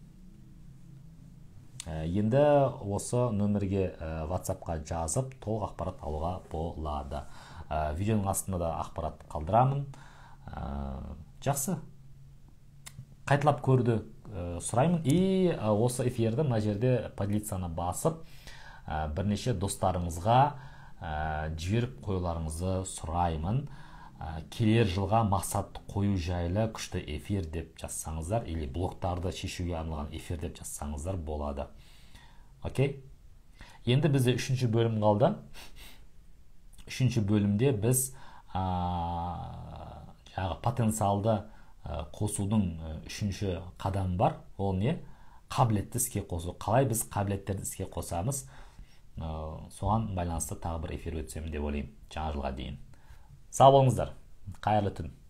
Енді осы нөмірге WhatsApp-қа жазып, толық ақпарат алуға болады. Видеоның астында да ақпарат қалдырамын. Жақсы. Қайталап көруді сұраймын. И осы эфирді мына жерде поделиться-ны басып, бірнеше достарыңызға жіберіп қоюларыңызды сұраймын. Келер жылға мақсат қою жайлы күшті эфир деп жазсаңыздар, или блоктарды шешуге арналған эфир деп жазсаңыздар болады. Окей? Енді бізде үшінші бөлім қалды. Үшінші бөлімде біз жаңағы потенциалды қосудың үшінші қадамы бар. Ол не? Қабілетті іске қосу. Қалай біз қабілеттерді іске қосамыз? Соған байланысты тағы бір эфир өтсем деп ойлаймын жаңа жылға дейін. Сау болыңыздар. Қайырлы түн.